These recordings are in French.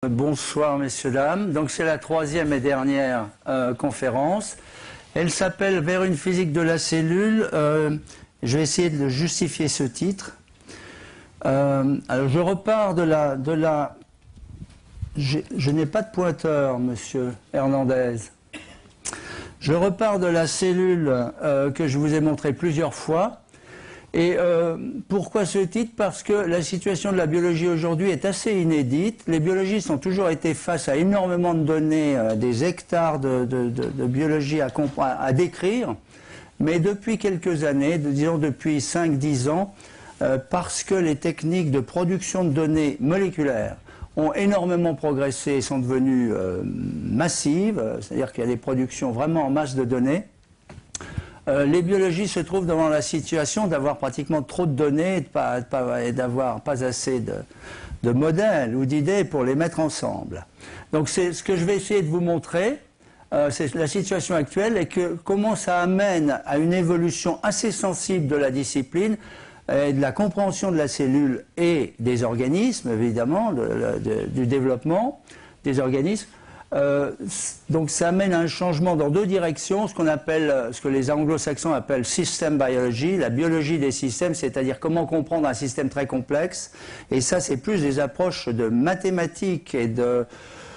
Bonsoir messieurs, dames. Donc c'est la troisième et dernière conférence. Elle s'appelle Vers une physique de la cellule. Je vais essayer de justifier ce titre. Alors je repars de la... Je n'ai pas de pointeur, monsieur Hernandez. Je repars de la cellule que je vous ai montrée plusieurs fois. Et pourquoi ce titre? Parce que la situation de la biologie aujourd'hui est assez inédite. Les biologistes ont toujours été face à énormément de données, des hectares de biologie à décrire. Mais depuis quelques années, disons depuis 5-10 ans, parce que les techniques de production de données moléculaires ont énormément progressé et sont devenues massives, c'est-à-dire qu'il y a des productions vraiment en masse de données, les biologistes se trouvent devant la situation d'avoir pratiquement trop de données et d'avoir pas assez de modèles ou d'idées pour les mettre ensemble. Donc c'est ce que je vais essayer de vous montrer, c'est la situation actuelle et comment ça amène à une évolution assez sensible de la discipline et de la compréhension de la cellule et des organismes, évidemment, du développement des organismes. Donc ça amène à un changement dans deux directions, ce que les anglo-saxons appellent system biology, la biologie des systèmes, c'est-à-dire comment comprendre un système très complexe. Et ça, c'est plus des approches de mathématiques et de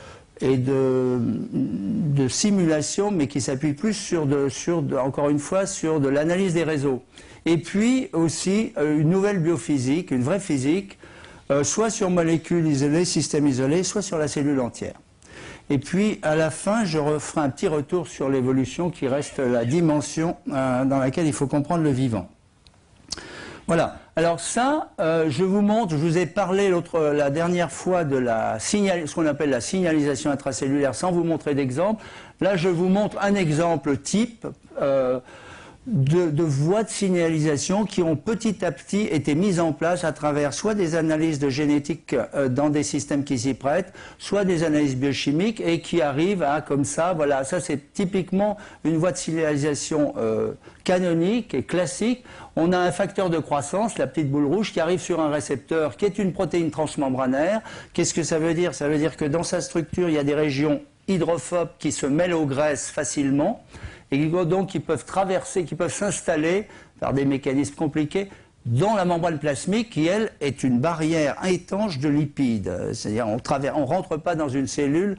simulation, mais qui s'appuient plus encore une fois, sur de l'analyse des réseaux. Et puis aussi une nouvelle biophysique, une vraie physique, soit sur molécules isolées, systèmes isolés, soit sur la cellule entière. Et puis, à la fin, je referai un petit retour sur l'évolution qui reste la dimension dans laquelle il faut comprendre le vivant. Voilà. Alors ça, je vous montre, je vous ai parlé la dernière fois de ce qu'on appelle la signalisation intracellulaire sans vous montrer d'exemple. Là, je vous montre un exemple type de voies de signalisation qui ont petit à petit été mises en place à travers soit des analyses de génétique dans des systèmes qui s'y prêtent, soit des analyses biochimiques et qui arrivent à, comme ça, voilà, ça c'est typiquement une voie de signalisation canonique et classique. On a un facteur de croissance, la petite boule rouge, qui arrive sur un récepteur qui est une protéine transmembranaire. Qu'est-ce que ça veut dire? Ça veut dire que dans sa structure, il y a des régions hydrophobes qui se mêlent aux graisses facilement, et donc qui peuvent traverser, qui peuvent s'installer par des mécanismes compliqués dans la membrane plasmique qui, elle, est une barrière étanche de lipides. C'est-à-dire on ne rentre pas dans une cellule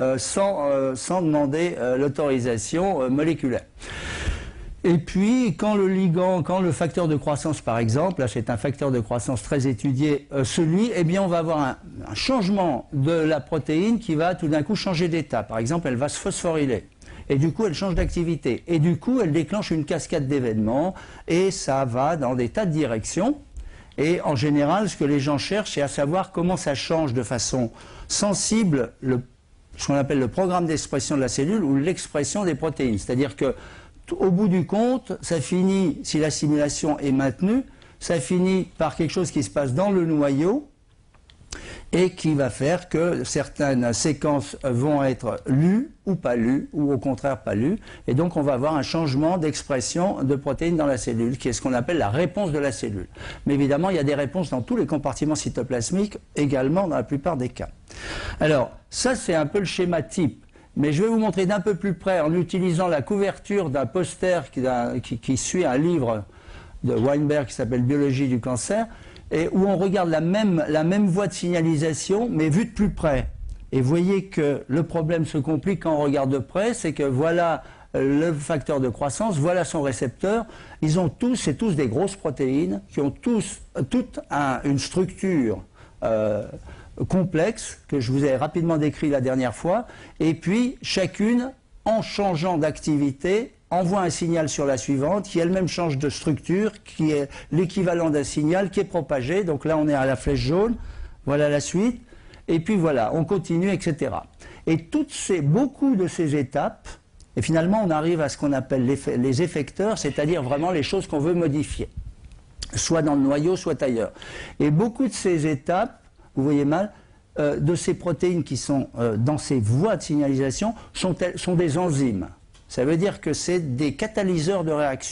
sans demander l'autorisation moléculaire. Et puis, quand le facteur de croissance, par exemple, là c'est un facteur de croissance très étudié, eh bien on va avoir un changement de la protéine qui va tout d'un coup changer d'état. Par exemple, elle va se phosphoryler. Et du coup, elle change d'activité. Et du coup, elle déclenche une cascade d'événements. Et ça va dans des tas de directions. Et en général, ce que les gens cherchent, c'est à savoir comment ça change de façon sensible ce qu'on appelle le programme d'expression de la cellule ou l'expression des protéines. C'est-à-dire que, au bout du compte, ça finit, si la simulation est maintenue, ça finit par quelque chose qui se passe dans le noyau et qui va faire que certaines séquences vont être lues ou pas lues, ou au contraire pas lues, et donc on va avoir un changement d'expression de protéines dans la cellule, qui est ce qu'on appelle la réponse de la cellule. Mais évidemment, il y a des réponses dans tous les compartiments cytoplasmiques, également dans la plupart des cas. Alors, ça c'est un peu le schéma type, mais je vais vous montrer d'un peu plus près, en utilisant la couverture d'un poster qui suit un livre de Weinberg qui s'appelle « Biologie du cancer », et où on regarde la même voie de signalisation, mais vue de plus près. Et vous voyez que le problème se complique quand on regarde de près, c'est que voilà le facteur de croissance, voilà son récepteur. Ils ont tous des grosses protéines qui ont toute une structure complexe que je vous ai rapidement décrit la dernière fois. Et puis, chacune, en changeant d'activité, envoie un signal sur la suivante, qui elle-même change de structure, qui est l'équivalent d'un signal qui est propagé. Donc là, on est à la flèche jaune, voilà la suite, et puis voilà, on continue, etc. Et beaucoup de ces étapes, et finalement, on arrive à ce qu'on appelle les effecteurs, c'est-à-dire vraiment les choses qu'on veut modifier, soit dans le noyau, soit ailleurs. Et beaucoup de ces étapes, vous voyez mal, de ces protéines qui sont dans ces voies de signalisation, sont des enzymes. Ça veut dire que c'est des catalyseurs de réaction.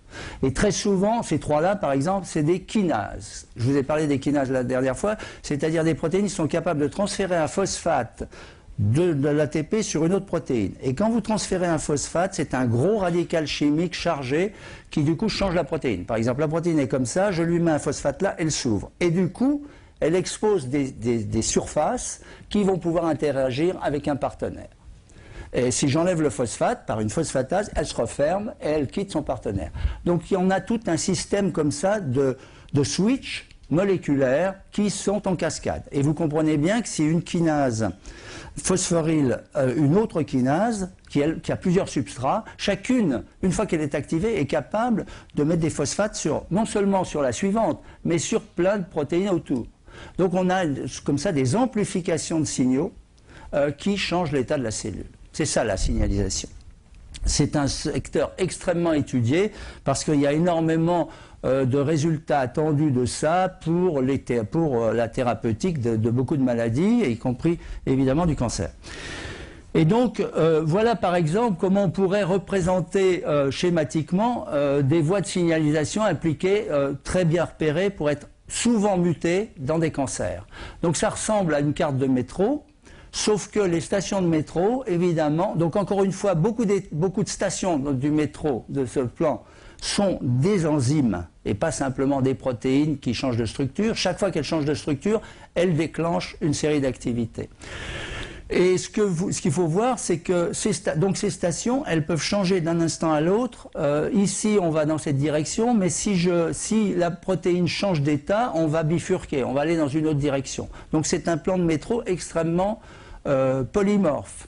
Et très souvent, ces trois-là, par exemple, c'est des kinases. Je vous ai parlé des kinases la dernière fois, c'est-à-dire des protéines qui sont capables de transférer un phosphate de l'ATP sur une autre protéine. Et quand vous transférez un phosphate, c'est un gros radical chimique chargé qui du coup change la protéine. Par exemple, la protéine est comme ça, je lui mets un phosphate là, elle s'ouvre. Et du coup, elle expose des surfaces qui vont pouvoir interagir avec un partenaire. Et si j'enlève le phosphate par une phosphatase, elle se referme et elle quitte son partenaire. Donc on a tout un système comme ça de switch moléculaires qui sont en cascade. Et vous comprenez bien que si une kinase phosphoryle une autre kinase qui a plusieurs substrats, chacune, une fois qu'elle est activée, est capable de mettre des phosphates non seulement sur la suivante, mais sur plein de protéines autour. Donc on a comme ça des amplifications de signaux qui changent l'état de la cellule. C'est ça la signalisation. C'est un secteur extrêmement étudié parce qu'il y a énormément de résultats attendus de ça pour la thérapeutique de beaucoup de maladies, y compris évidemment du cancer. Et donc, voilà par exemple comment on pourrait représenter schématiquement des voies de signalisation impliquées, très bien repérées pour être souvent mutées dans des cancers. Donc ça ressemble à une carte de métro. Sauf que les stations de métro, évidemment, donc encore une fois, beaucoup de stations du métro de ce plan sont des enzymes et pas simplement des protéines qui changent de structure. Chaque fois qu'elles changent de structure, elles déclenchent une série d'activités. Et ce qu'il faut voir, c'est que ces stations, elles peuvent changer d'un instant à l'autre. Ici, on va dans cette direction, mais si la protéine change d'état, on va bifurquer, on va aller dans une autre direction. Donc c'est un plan de métro extrêmement polymorphe.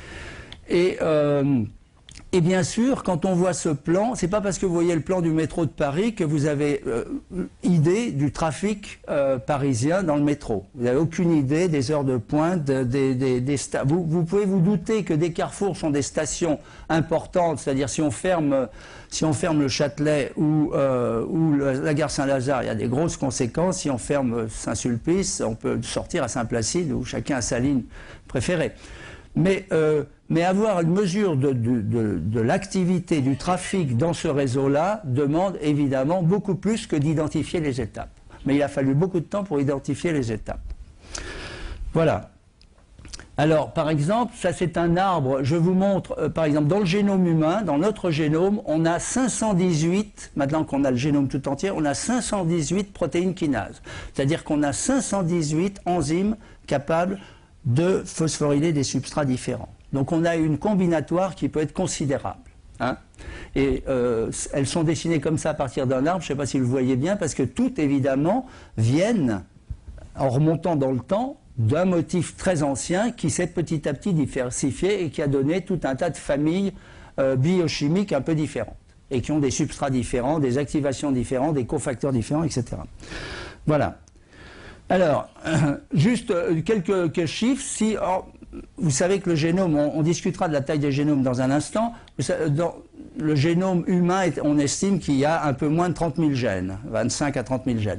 Et bien sûr, quand on voit ce plan, c'est pas parce que vous voyez le plan du métro de Paris que vous avez idée du trafic parisien dans le métro. Vous n'avez aucune idée des heures de pointe, vous pouvez vous douter que des carrefours sont des stations importantes, c'est-à-dire si on ferme le Châtelet ou la gare Saint-Lazare, il y a des grosses conséquences. Si on ferme Saint-Sulpice, on peut sortir à Saint-Placide où chacun a sa ligne préférée. Mais avoir une mesure de l'activité du trafic dans ce réseau-là demande évidemment beaucoup plus que d'identifier les étapes. Mais il a fallu beaucoup de temps pour identifier les étapes. Voilà. Alors, par exemple, ça c'est un arbre, je vous montre, par exemple, dans le génome humain, dans notre génome, on a 518, maintenant qu'on a le génome tout entier, on a 518 protéines kinases. C'est-à-dire qu'on a 518 enzymes capables de phosphoryler des substrats différents. Donc on a une combinatoire qui peut être considérable. Hein. Et elles sont dessinées comme ça à partir d'un arbre, je ne sais pas si vous le voyez bien, parce que toutes évidemment viennent, en remontant dans le temps, d'un motif très ancien qui s'est petit à petit diversifié et qui a donné tout un tas de familles biochimiques un peu différentes et qui ont des substrats différents, des activations différentes, des cofacteurs différents, etc. Voilà. Alors, juste quelques chiffres. Vous savez que le génome, on discutera de la taille des génomes dans un instant. Dans le génome humain, on estime qu'il y a un peu moins de 30 000 gènes, 25 à 30 000 gènes.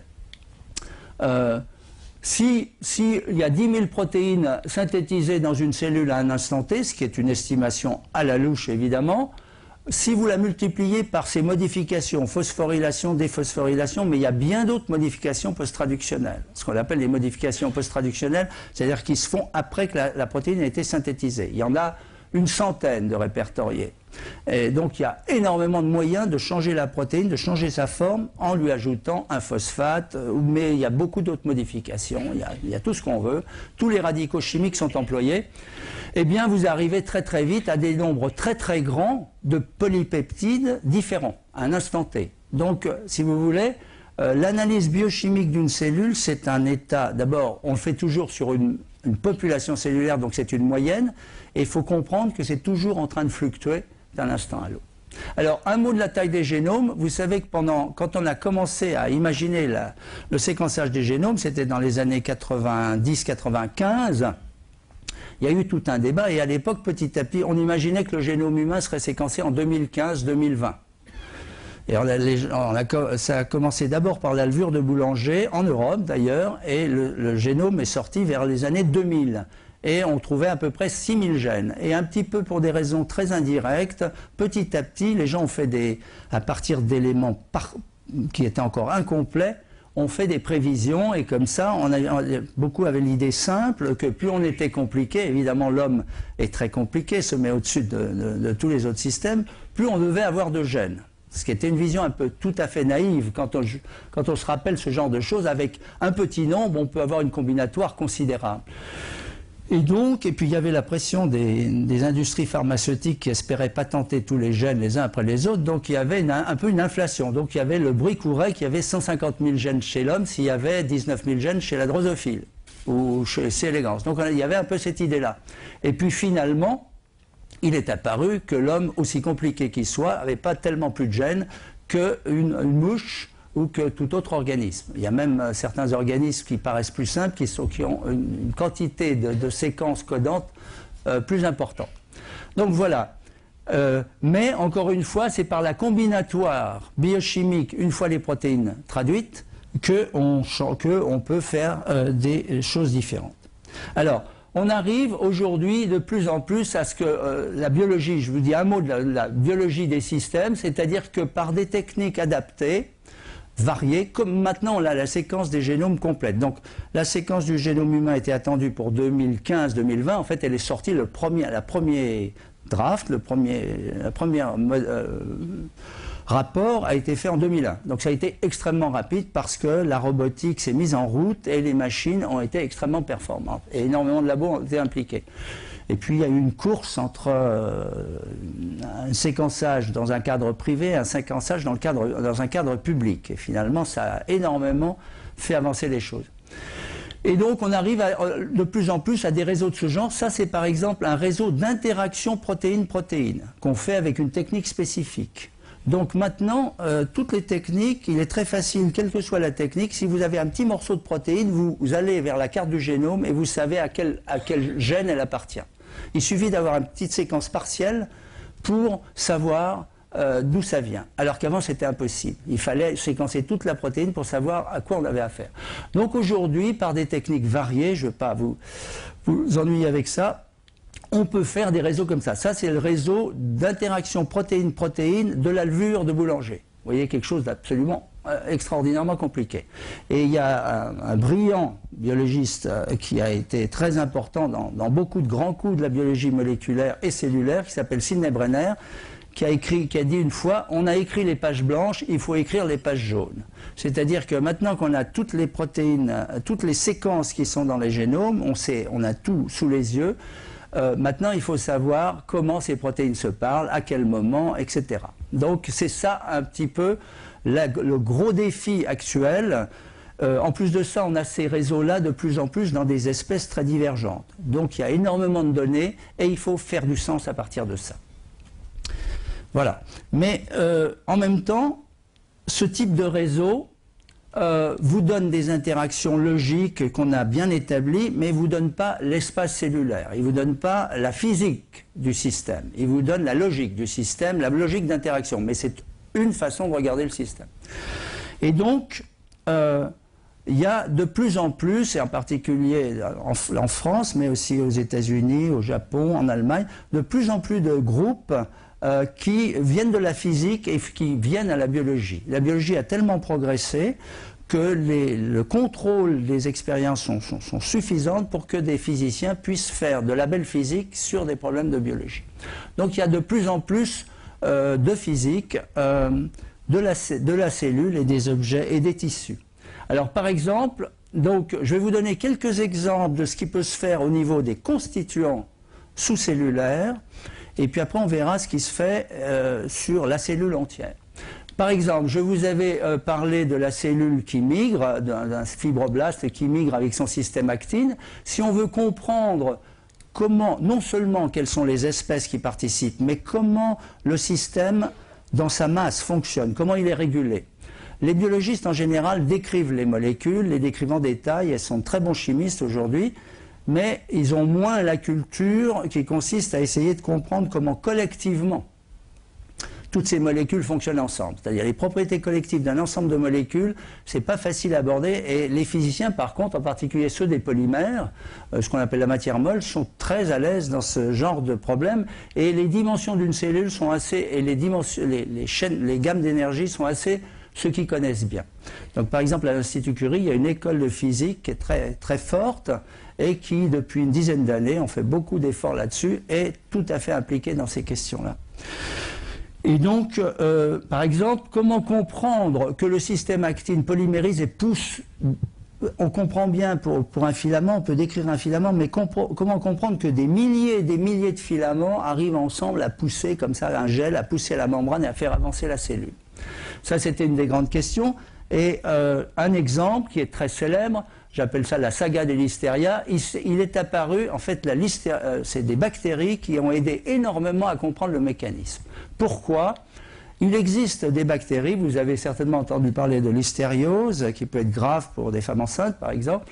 S'il y a 10 000 protéines synthétisées dans une cellule à un instant T, ce qui est une estimation à la louche évidemment, si vous la multipliez par ces modifications, phosphorylation, déphosphorylation, mais il y a bien d'autres modifications post-traductionnelles, ce qu'on appelle les modifications post-traductionnelles, c'est-à-dire qui se font après que la protéine a été synthétisée. Il y en a une centaine de répertoriés. Et donc il y a énormément de moyens de changer la protéine, de changer sa forme en lui ajoutant un phosphate, mais il y a beaucoup d'autres modifications, il y a tout ce qu'on veut, tous les radicaux chimiques sont employés. Eh bien vous arrivez très très vite à des nombres très très grands de polypeptides différents, à un instant T. Donc si vous voulez, l'analyse biochimique d'une cellule, c'est un état, d'abord on le fait toujours sur une population cellulaire, donc c'est une moyenne, et il faut comprendre que c'est toujours en train de fluctuer d'un instant à l'autre. Alors, un mot de la taille des génomes. Vous savez que quand on a commencé à imaginer le séquençage des génomes, c'était dans les années 90-95, il y a eu tout un débat, et à l'époque, petit à petit, on imaginait que le génome humain serait séquencé en 2015-2020. Et ça a commencé d'abord par la levure de Boulanger, en Europe d'ailleurs, et le génome est sorti vers les années 2000. et on trouvait à peu près 6000 gènes. Et un petit peu pour des raisons très indirectes, petit à petit, les gens ont fait à partir d'éléments qui étaient encore incomplets, on fait des prévisions, et comme ça, beaucoup avaient l'idée simple que plus on était compliqué, évidemment l'homme est très compliqué, se met au-dessus de tous les autres systèmes, plus on devait avoir de gènes. Ce qui était une vision un peu tout à fait naïve quand on se rappelle ce genre de choses. Avec un petit nombre, on peut avoir une combinatoire considérable. Et puis il y avait la pression des industries pharmaceutiques qui espéraient patenter tous les gènes les uns après les autres, donc il y avait un peu une inflation. Donc il y avait le bruit courait qu'il y avait 150 000 gènes chez l'homme s'il y avait 19 000 gènes chez la drosophile ou chez C. elegans. Donc il y avait un peu cette idée-là. Et puis finalement, il est apparu que l'homme, aussi compliqué qu'il soit, n'avait pas tellement plus de gènes qu'une mouche ou que tout autre organisme. Il y a même certains organismes qui paraissent plus simples, qui ont une quantité de séquences codantes plus importante. Donc voilà. Mais encore une fois, c'est par la combinatoire biochimique, une fois les protéines traduites, qu'on peut faire des choses différentes. Alors, on arrive aujourd'hui de plus en plus à ce que la biologie, je vous dis un mot de la biologie des systèmes, c'est-à-dire que par des techniques adaptées, variées, comme maintenant on a la séquence des génomes complète. Donc la séquence du génome humain était attendue pour 2015-2020, en fait elle est sortie la premier draft, le premier rapport a été fait en 2001. Donc ça a été extrêmement rapide parce que la robotique s'est mise en route et les machines ont été extrêmement performantes. Et énormément de labos ont été impliqués. Et puis il y a eu une course entre un séquençage dans un cadre privé et un séquençage dans un cadre public. Et finalement ça a énormément fait avancer les choses. Et donc on arrive de plus en plus à des réseaux de ce genre. Ça c'est par exemple un réseau d'interaction protéine-protéine qu'on fait avec une technique spécifique. Donc maintenant, toutes les techniques, il est très facile, quelle que soit la technique, si vous avez un petit morceau de protéine, vous allez vers la carte du génome et vous savez à quel gène elle appartient. Il suffit d'avoir une petite séquence partielle pour savoir d'où ça vient. Alors qu'avant c'était impossible. Il fallait séquencer toute la protéine pour savoir à quoi on avait affaire. Donc aujourd'hui, par des techniques variées, je ne veux pas vous ennuyer avec ça, on peut faire des réseaux comme ça. Ça, c'est le réseau d'interaction protéine-protéine de la levure de boulanger. Vous voyez, quelque chose d'absolument extraordinairement compliqué. Et il y a un brillant biologiste qui a été très important dans beaucoup de grands coups de la biologie moléculaire et cellulaire, qui s'appelle Sidney Brenner, qui a dit une fois, on a écrit les pages blanches, il faut écrire les pages jaunes. C'est-à-dire que maintenant qu'on a toutes les protéines, toutes les séquences qui sont dans les génomes, on a tout sous les yeux. Maintenant, il faut savoir comment ces protéines se parlent, à quel moment, etc. Donc, c'est ça un petit peu le gros défi actuel. En plus de ça, on a ces réseaux-là de plus en plus dans des espèces très divergentes. Donc, il y a énormément de données et il faut faire du sens à partir de ça. Voilà. Mais en même temps, ce type de réseau vous donne des interactions logiques qu'on a bien établies, mais il ne vous donne pas l'espace cellulaire, il ne vous donne pas la physique du système, il vous donne la logique du système, la logique d'interaction, mais c'est une façon de regarder le système. Et donc, il y a de plus en plus, et en particulier en France, mais aussi aux États-Unis, au Japon, en Allemagne, de plus en plus de groupes qui viennent de la physique et qui viennent à la biologie. La biologie a tellement progressé que le contrôle des expériences sont suffisantes pour que des physiciens puissent faire de la belle physique sur des problèmes de biologie. Donc il y a de plus en plus de physique de la cellule et des objets et des tissus. Alors par exemple, donc, je vais vous donner quelques exemples de ce qui peut se faire au niveau des constituants sous-cellulaires. Et puis après, on verra ce qui se fait sur la cellule entière. Par exemple, je vous avais parlé de la cellule qui migre, d'un fibroblaste qui migre avec son système actine. Si on veut comprendre comment, non seulement quelles sont les espèces qui participent, mais comment le système, dans sa masse, fonctionne, comment il est régulé. Les biologistes, en général, décrivent les molécules, les décrivent en détail, elles sont de très bons chimistes aujourd'hui, mais ils ont moins la culture qui consiste à essayer de comprendre comment collectivement toutes ces molécules fonctionnent ensemble. C'est-à-dire les propriétés collectives d'un ensemble de molécules, c'est pas facile à aborder, et les physiciens, par contre, en particulier ceux des polymères, ce qu'on appelle la matière molle, sont très à l'aise dans ce genre de problème, et les dimensions d'une cellule sont assez, et les gammes d'énergie sont assez ceux qui connaissent bien. Donc par exemple à l'Institut Curie, il y a une école de physique qui est très, très forte et qui, depuis une dizaine d'années, on fait beaucoup d'efforts là-dessus, est tout à fait impliquée dans ces questions-là. Et donc, par exemple, comment comprendre que le système actine polymérise et pousse? On comprend bien pour un filament, on peut décrire un filament, mais comment comprendre que des milliers et des milliers de filaments arrivent ensemble à pousser comme ça un gel, à pousser la membrane et à faire avancer la cellule? Ça, c'était une des grandes questions. Et un exemple qui est très célèbre, j'appelle ça la saga des listeria, il est apparu, en fait, c'est des bactéries qui ont aidé énormément à comprendre le mécanisme. Pourquoi? Il existe des bactéries, vous avez certainement entendu parler de l'histériose, qui peut être grave pour des femmes enceintes, par exemple.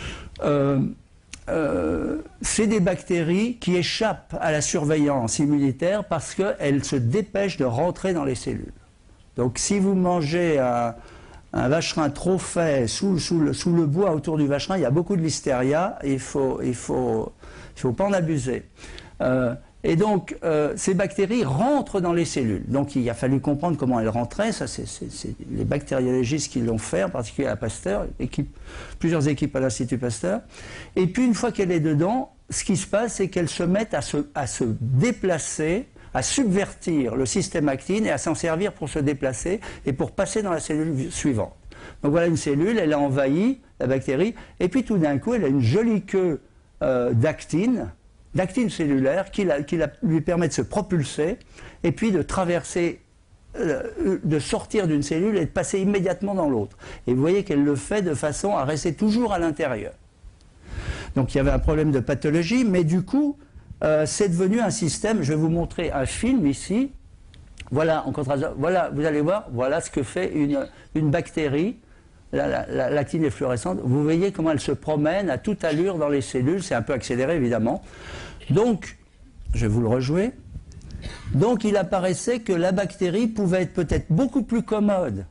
C'est des bactéries qui échappent à la surveillance immunitaire parce qu'elles se dépêchent de rentrer dans les cellules. Donc si vous mangez un vacherin trop fait sous le bois autour du vacherin, il y a beaucoup de listeria, il faut pas en abuser. Et donc ces bactéries rentrent dans les cellules. Donc il a fallu comprendre comment elles rentraient, ça c'est les bactériologistes qui l'ont fait, en particulier à Pasteur, plusieurs équipes à l'Institut Pasteur. Et puis une fois qu'elle est dedans, ce qui se passe, c'est qu'elles se mettent à se déplacer, à subvertir le système actine et à s'en servir pour se déplacer et pour passer dans la cellule suivante. Donc voilà une cellule, elle a envahi la bactérie, et puis tout d'un coup, elle a une jolie queue d'actine cellulaire qui lui permet de se propulser et puis de traverser, de sortir d'une cellule et de passer immédiatement dans l'autre. Et vous voyez qu'elle le fait de façon à rester toujours à l'intérieur. Donc il y avait un problème de pathologie, mais du coup, c'est devenu un système. Je vais vous montrer un film ici. Voilà, en contraste, voilà, vous allez voir, voilà ce que fait une bactérie. L'actine est fluorescente. Vous voyez comment elle se promène à toute allure dans les cellules. C'est un peu accéléré, évidemment. Donc, je vais vous le rejouer. Donc, il apparaissait que la bactérie pouvait être peut-être beaucoup plus commode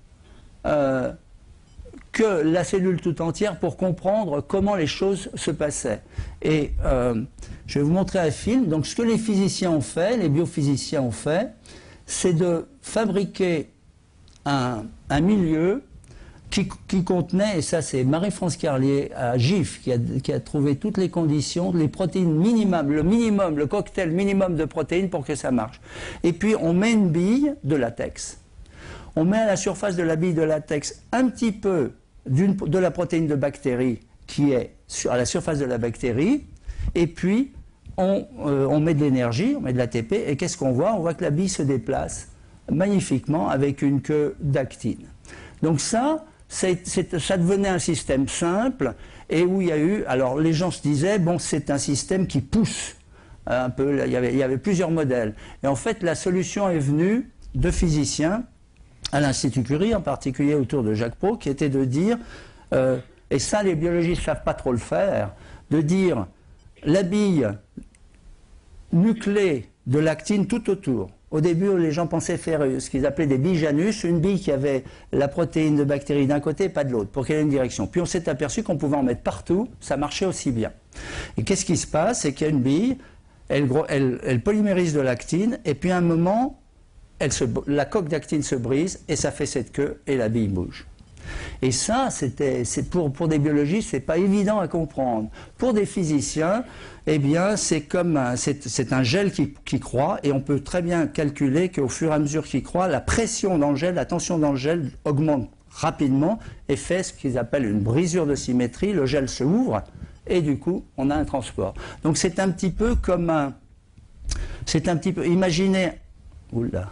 que la cellule tout entière pour comprendre comment les choses se passaient. Et je vais vous montrer un film. Donc ce que les physiciens ont fait, les biophysiciens ont fait, c'est de fabriquer un milieu qui contenait, et ça c'est Marie-France Carlier à GIF qui a trouvé toutes les conditions, les protéines minimum, le cocktail minimum de protéines pour que ça marche. Et puis on met une bille de latex. On met à la surface de la bille de latex un petit peu de la protéine de bactérie qui est à la surface de la bactérie, et puis on met de l'énergie, on met de l'ATP, et qu'est-ce qu'on voit? On voit que la bille se déplace magnifiquement avec une queue d'actine. Donc ça devenait un système simple, et où il y a eu, alors les gens se disaient, bon, c'est un système qui pousse un peu, il y avait plusieurs modèles. Et en fait, la solution est venue de physiciens, à l'Institut Curie, en particulier autour de Jacques Proulx, qui était de dire, et ça les biologistes ne savent pas trop le faire, de dire la bille nuclée de l'actine tout autour. Au début, les gens pensaient faire ce qu'ils appelaient des billes Janus, une bille qui avait la protéine de bactérie d'un côté et pas de l'autre, pour qu'elle ait une direction. Puis on s'est aperçu qu'on pouvait en mettre partout, ça marchait aussi bien. Et qu'est-ce qui se passe? C'est qu'il y a une bille, elle polymérise de l'actine, et puis à un moment, la coque d'actine se brise et ça fait cette queue et la bille bouge. Et ça, pour des biologistes, c'est pas évident à comprendre. Pour des physiciens, eh bien, c'est un gel qui croît, et on peut très bien calculer qu'au fur et à mesure qu'il croît, la pression dans le gel, la tension dans le gel augmente rapidement et fait ce qu'ils appellent une brisure de symétrie. Le gel se ouvre et du coup, on a un transport. Donc c'est un petit peu comme imaginez, oula,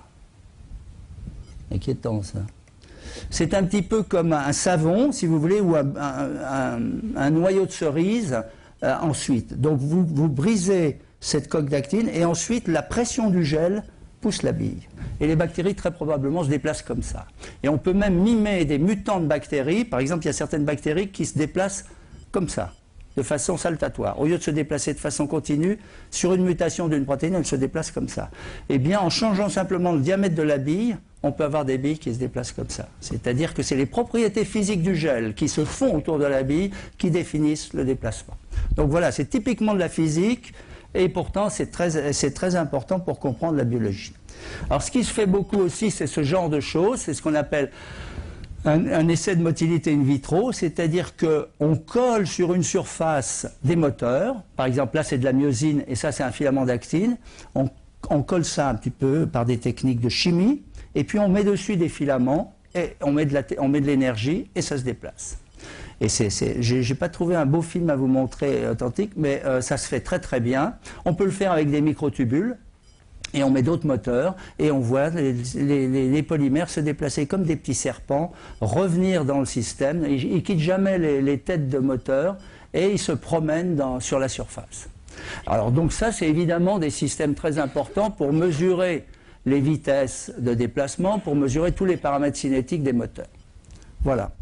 inquiétant ça. C'est un petit peu comme un savon, si vous voulez, ou un noyau de cerise ensuite. Donc vous brisez cette coque d'actine et ensuite la pression du gel pousse la bille. Et les bactéries très probablement se déplacent comme ça. Et on peut même mimer des mutants de bactéries. Par exemple, il y a certaines bactéries qui se déplacent comme ça. de façon saltatoire. Au lieu de se déplacer de façon continue, sur une mutation d'une protéine, elle se déplace comme ça. Eh bien, en changeant simplement le diamètre de la bille, on peut avoir des billes qui se déplacent comme ça. C'est-à-dire que c'est les propriétés physiques du gel qui se font autour de la bille qui définissent le déplacement. Donc voilà, c'est typiquement de la physique, et pourtant c'est très important pour comprendre la biologie. Alors ce qui se fait beaucoup aussi, c'est ce genre de choses, c'est ce qu'on appelle un essai de motilité in vitro, c'est-à-dire qu'on colle sur une surface des moteurs, par exemple là c'est de la myosine et ça c'est un filament d'actine, on colle ça un petit peu par des techniques de chimie, et puis on met dessus des filaments, et on met de l'énergie et ça se déplace. Et j'ai pas trouvé un beau film à vous montrer authentique, mais ça se fait très très bien. On peut le faire avec des microtubules. Et on met d'autres moteurs et on voit les polymères se déplacer comme des petits serpents, revenir dans le système. Ils ne quittent jamais les têtes de moteur et ils se promènent sur la surface. Alors donc ça, c'est évidemment des systèmes très importants pour mesurer les vitesses de déplacement, pour mesurer tous les paramètres cinétiques des moteurs. Voilà.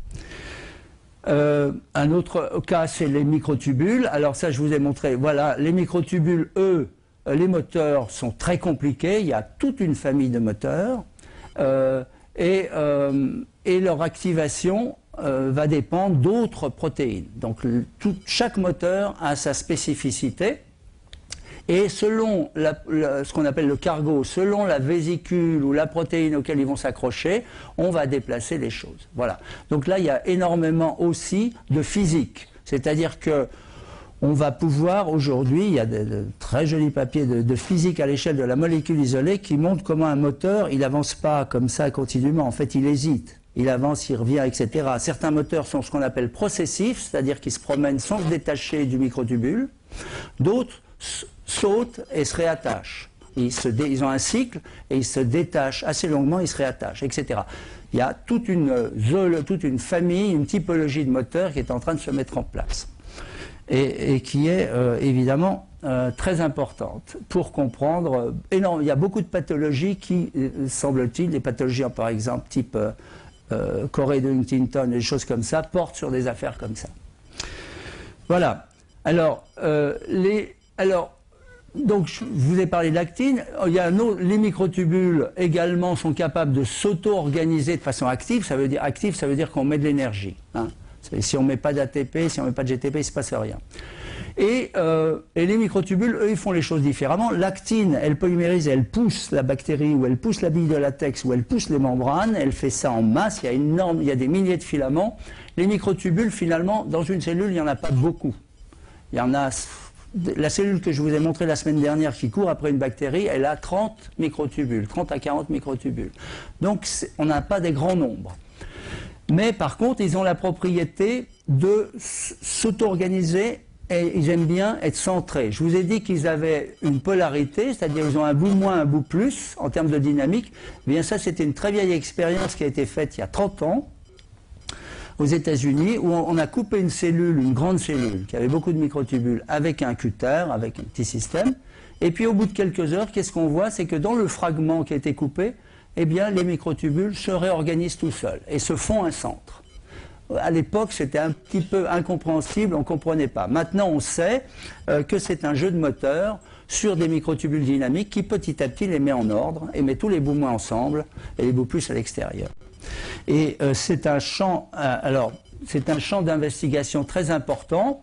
Un autre cas, c'est les microtubules. Alors ça, je vous ai montré. Voilà, les microtubules, eux, les moteurs sont très compliqués, il y a toute une famille de moteurs et leur activation va dépendre d'autres protéines. Donc chaque moteur a sa spécificité et selon ce qu'on appelle le cargo, selon la vésicule ou la protéine auquel ils vont s'accrocher, on va déplacer les choses. Voilà. Donc là, il y a énormément aussi de physique, c'est-à-dire que on va pouvoir, aujourd'hui, il y a de très jolis papiers de physique à l'échelle de la molécule isolée qui montrent comment un moteur, il n'avance pas comme ça continuellement. En fait, il hésite, il avance, il revient, etc. Certains moteurs sont ce qu'on appelle processifs, c'est-à-dire qu'ils se promènent sans se détacher du microtubule. D'autres sautent et se réattachent. Ils ont un cycle et ils se détachent assez longuement, ils se réattachent, etc. Il y a toute une famille, une typologie de moteurs qui est en train de se mettre en place. Et qui est évidemment très importante pour comprendre. Il y a beaucoup de pathologies qui, semble-t-il, des pathologies par exemple type Corée de Huntington, des choses comme ça, portent sur des affaires comme ça. Voilà. Alors, donc je vous ai parlé de l'actine. Il y a les microtubules également sont capables de s'auto-organiser de façon active. Ça veut dire qu'on met de l'énergie. Hein. Si on ne met pas d'ATP, si on ne met pas de GTP, il ne se passe rien. Et les microtubules, eux, ils font les choses différemment. L'actine, elle polymérise, elle pousse la bactérie, ou elle pousse la bille de latex, ou elle pousse les membranes. Elle fait ça en masse, il y a des milliers de filaments. Les microtubules, finalement, dans une cellule, il n'y en a pas beaucoup. Il y en a... La cellule que je vous ai montrée la semaine dernière qui court après une bactérie, elle a 30 microtubules, 30 à 40 microtubules. Donc, on n'a pas des grands nombres. Mais par contre, ils ont la propriété de s'auto-organiser et ils aiment bien être centrés. Je vous ai dit qu'ils avaient une polarité, c'est-à-dire ils ont un bout moins, un bout plus en termes de dynamique. Eh bien ça, c'était une très vieille expérience qui a été faite il y a 30 ans aux États-Unis où on a coupé une cellule, une grande cellule qui avait beaucoup de microtubules avec un cutter, avec un petit système. Et puis au bout de quelques heures, qu'est-ce qu'on voit? C'est que dans le fragment qui a été coupé, eh bien, les microtubules se réorganisent tout seuls et se font un centre. À l'époque, c'était un petit peu incompréhensible, on ne comprenait pas. Maintenant, on sait que c'est un jeu de moteur sur des microtubules dynamiques qui, petit à petit, les met en ordre et met tous les bouts moins ensemble et les bouts plus à l'extérieur. Et c'est un champ d'investigation très important.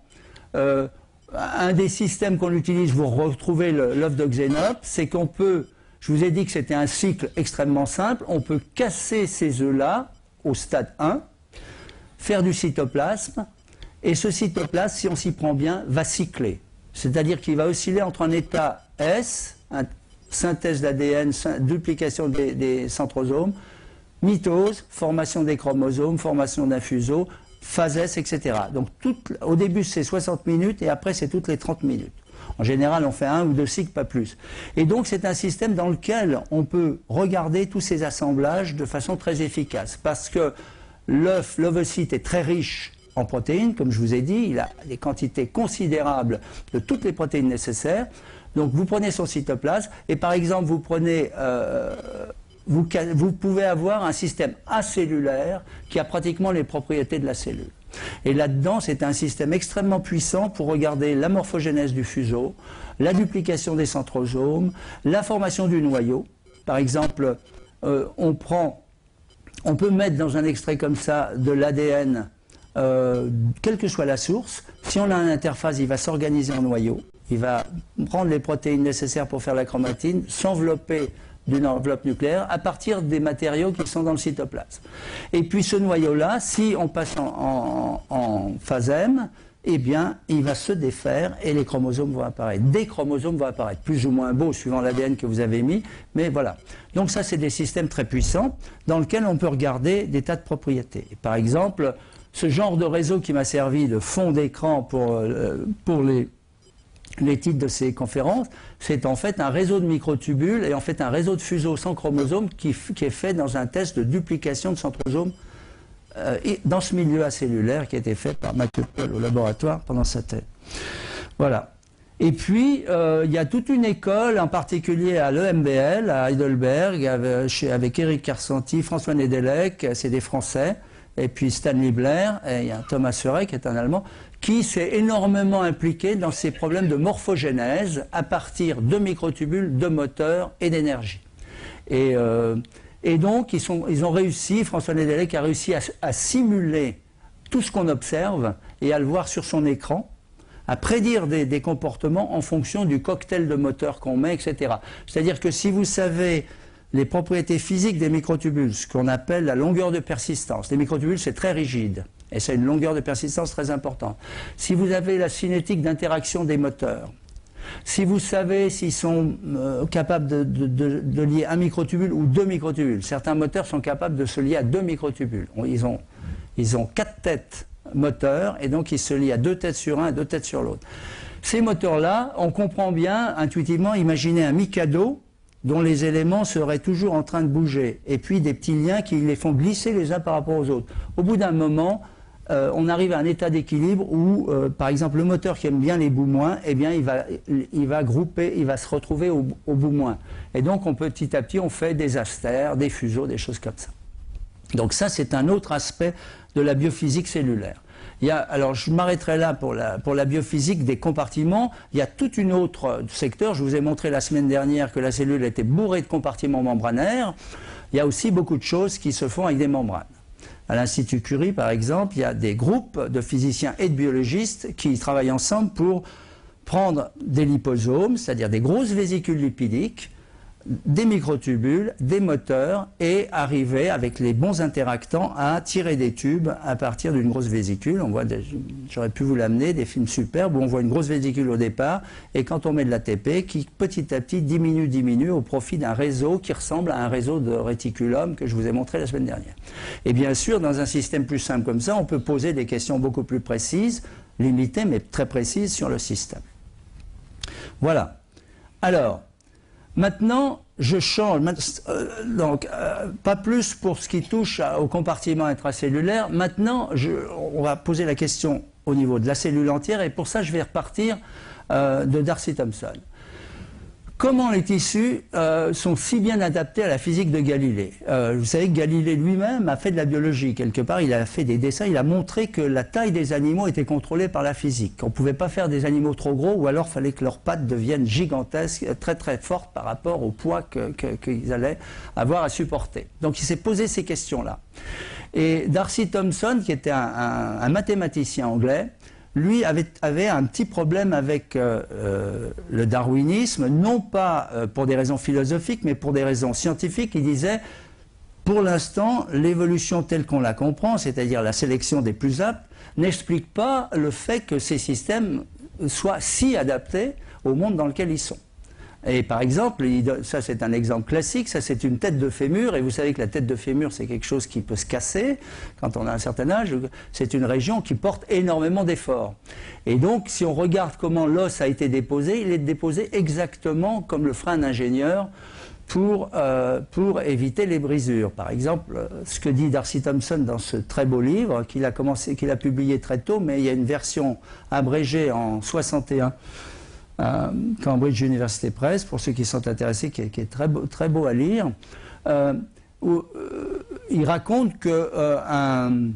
Un des systèmes qu'on utilise, vous retrouvez l'œuf de Xénope, c'est qu'on peut... Je vous ai dit que c'était un cycle extrêmement simple. On peut casser ces œufs-là au stade 1, faire du cytoplasme, et ce cytoplasme, si on s'y prend bien, va cycler. C'est-à-dire qu'il va osciller entre un état S, synthèse d'ADN, duplication des centrosomes, mitose, formation des chromosomes, formation d'un fuseau, phase S, etc. Donc au début, c'est 60 minutes et après, c'est toutes les 30 minutes. En général, on fait 1 ou 2 cycles, pas plus. Et donc, c'est un système dans lequel on peut regarder tous ces assemblages de façon très efficace. Parce que l'ovocyte est très riche en protéines, comme je vous ai dit. Il a des quantités considérables de toutes les protéines nécessaires. Donc, vous prenez son cytoplasme et, par exemple, vous prenez... vous pouvez avoir un système acellulaire qui a pratiquement les propriétés de la cellule. Et là-dedans, c'est un système extrêmement puissant pour regarder la morphogénèse du fuseau, la duplication des centrosomes, la formation du noyau. Par exemple, on peut mettre dans un extrait comme ça de l'ADN, quelle que soit la source. Si on a une interface, il va s'organiser en noyau. Il va prendre les protéines nécessaires pour faire la chromatine, s'envelopper d'une enveloppe nucléaire à partir des matériaux qui sont dans le cytoplasme. Et puis ce noyau-là, si on passe en phase M, eh bien, il va se défaire et les chromosomes vont apparaître. Des chromosomes vont apparaître, plus ou moins beaux suivant l'ADN que vous avez mis, mais voilà. Donc ça, c'est des systèmes très puissants dans lesquels on peut regarder des tas de propriétés. Par exemple, ce genre de réseau qui m'a servi de fond d'écran pour les titres de ces conférences, c'est en fait un réseau de microtubules et en fait un réseau de fuseaux sans chromosomes qui est fait dans un test de duplication de centrosomes dans ce milieu acellulaire qui a été fait par Mathieu Paul au laboratoire pendant sa thèse. Voilà. Et puis, il y a toute une école, en particulier à l'EMBL, à Heidelberg, avec Éric Carcenti, François Nedelec, c'est des Français, et puis Stanley Blair, et il y a Thomas Surey qui est un Allemand, qui s'est énormément impliqué dans ces problèmes de morphogénèse à partir de microtubules, de moteurs et d'énergie. Et donc, ils ont réussi, François Nedelec a réussi à simuler tout ce qu'on observe et à le voir sur son écran, à prédire des comportements en fonction du cocktail de moteurs qu'on met, etc. C'est-à-dire que si vous savez les propriétés physiques des microtubules, ce qu'on appelle la longueur de persistance, les microtubules c'est très rigide, et c'est une longueur de persistance très importante. Si vous avez la cinétique d'interaction des moteurs, si vous savez s'ils sont capables de lier un microtubule ou deux microtubules, certains moteurs sont capables de se lier à deux microtubules. Ils ont 4 têtes moteurs et donc ils se lient à 2 têtes sur un et 2 têtes sur l'autre. Ces moteurs-là, on comprend bien intuitivement, imaginez un Mikado dont les éléments seraient toujours en train de bouger et puis des petits liens qui les font glisser les uns par rapport aux autres. Au bout d'un moment, on arrive à un état d'équilibre où, par exemple, le moteur qui aime bien les bouts moins, eh bien, il va grouper, il va se retrouver au bout moins. Et donc, petit à petit, on fait des astères, des fuseaux, des choses comme ça. Donc ça, c'est un autre aspect de la biophysique cellulaire. Alors, je m'arrêterai là pour la biophysique des compartiments. Il y a tout un autre secteur. Je vous ai montré la semaine dernière que la cellule était bourrée de compartiments membranaires. Il y a aussi beaucoup de choses qui se font avec des membranes. À l'Institut Curie, par exemple, il y a des groupes de physiciens et de biologistes qui travaillent ensemble pour prendre des liposomes, c'est-à-dire des grosses vésicules lipidiques, des microtubules, des moteurs, et arriver avec les bons interactants à tirer des tubes à partir d'une grosse vésicule. On voit, j'aurais pu vous l'amener, des films superbes où on voit une grosse vésicule au départ, et quand on met de l'ATP, qui petit à petit diminue au profit d'un réseau qui ressemble à un réseau de réticulum que je vous ai montré la semaine dernière. Et bien sûr, dans un système plus simple comme ça, on peut poser des questions beaucoup plus précises, limitées mais très précises sur le système. Voilà. Alors, maintenant, je change, pas plus pour ce qui touche au compartiment intracellulaire. Maintenant, on va poser la question au niveau de la cellule entière, et pour ça, je vais repartir de Darcy Thompson. Comment les tissus sont si bien adaptés à la physique de Galilée? Vous savez que Galilée lui-même a fait de la biologie. Quelque part, il a fait des dessins, il a montré que la taille des animaux était contrôlée par la physique. On ne pouvait pas faire des animaux trop gros, ou alors il fallait que leurs pattes deviennent gigantesques, très très fortes par rapport au poids qu'ils allaient avoir à supporter. Donc il s'est posé ces questions-là. Et Darcy Thompson, qui était un mathématicien anglais, lui avait un petit problème avec le darwinisme, non pas pour des raisons philosophiques, mais pour des raisons scientifiques. Il disait, pour l'instant, l'évolution telle qu'on la comprend, c'est-à-dire la sélection des plus aptes, n'explique pas le fait que ces systèmes soient si adaptés au monde dans lequel ils sont. Et par exemple, ça c'est un exemple classique, ça c'est une tête de fémur, et vous savez que la tête de fémur c'est quelque chose qui peut se casser quand on a un certain âge, c'est une région qui porte énormément d'efforts. Et donc si on regarde comment l'os a été déposé, il est déposé exactement comme le ferait un ingénieur pour éviter les brisures. Par exemple, ce que dit Darcy Thompson dans ce très beau livre qu'il a publié très tôt, mais il y a une version abrégée en 61, Cambridge University Press, pour ceux qui sont intéressés, qui est très beau à lire, où il raconte que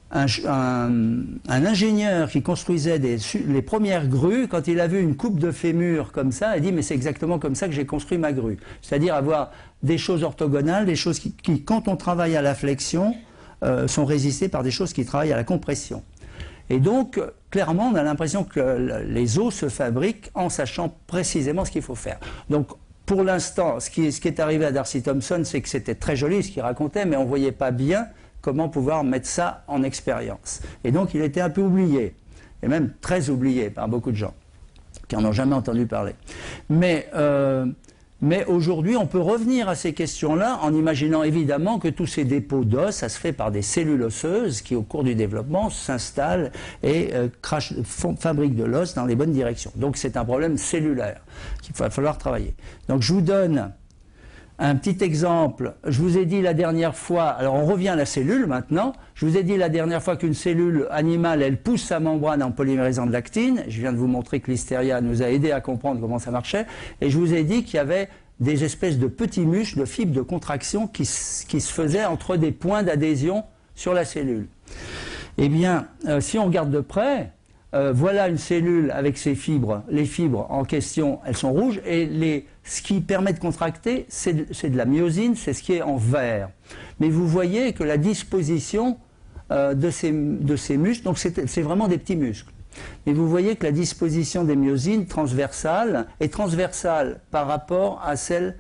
un ingénieur qui construisait les premières grues, quand il a vu une coupe de fémur comme ça, il a dit mais c'est exactement comme ça que j'ai construit ma grue. C'est-à-dire avoir des choses orthogonales, des choses qui quand on travaille à la flexion, sont résistées par des choses qui travaillent à la compression. Et donc, clairement, on a l'impression que les os se fabriquent en sachant précisément ce qu'il faut faire. Donc, pour l'instant, ce qui est arrivé à Darcy Thompson, c'est que c'était très joli ce qu'il racontait, mais on ne voyait pas bien comment pouvoir mettre ça en expérience. Et donc il était un peu oublié, et même très oublié par beaucoup de gens, qui n'en ont jamais entendu parler. Mais aujourd'hui, on peut revenir à ces questions-là en imaginant évidemment que tous ces dépôts d'os, ça se fait par des cellules osseuses qui, au cours du développement, s'installent et fabriquent de l'os dans les bonnes directions. Donc c'est un problème cellulaire qu'il va falloir travailler. Donc je vous donne un petit exemple. Je vous ai dit la dernière fois, alors on revient à la cellule maintenant, je vous ai dit la dernière fois qu'une cellule animale, elle pousse sa membrane en polymérysant de l'actine. Je viens de vous montrer que l'hystéria nous a aidé à comprendre comment ça marchait. Et je vous ai dit qu'il y avait des espèces de petits muscles, de fibres de contraction qui se faisaient entre des points d'adhésion sur la cellule. Eh bien, si on regarde de près, voilà une cellule avec ses fibres. Les fibres en question, elles sont rouges, et ce qui permet de contracter, c'est de la myosine, c'est ce qui est en vert. Mais vous voyez que la disposition de ces muscles, donc c'est vraiment des petits muscles. Mais vous voyez que la disposition des myosines transversales est transversale par rapport à celle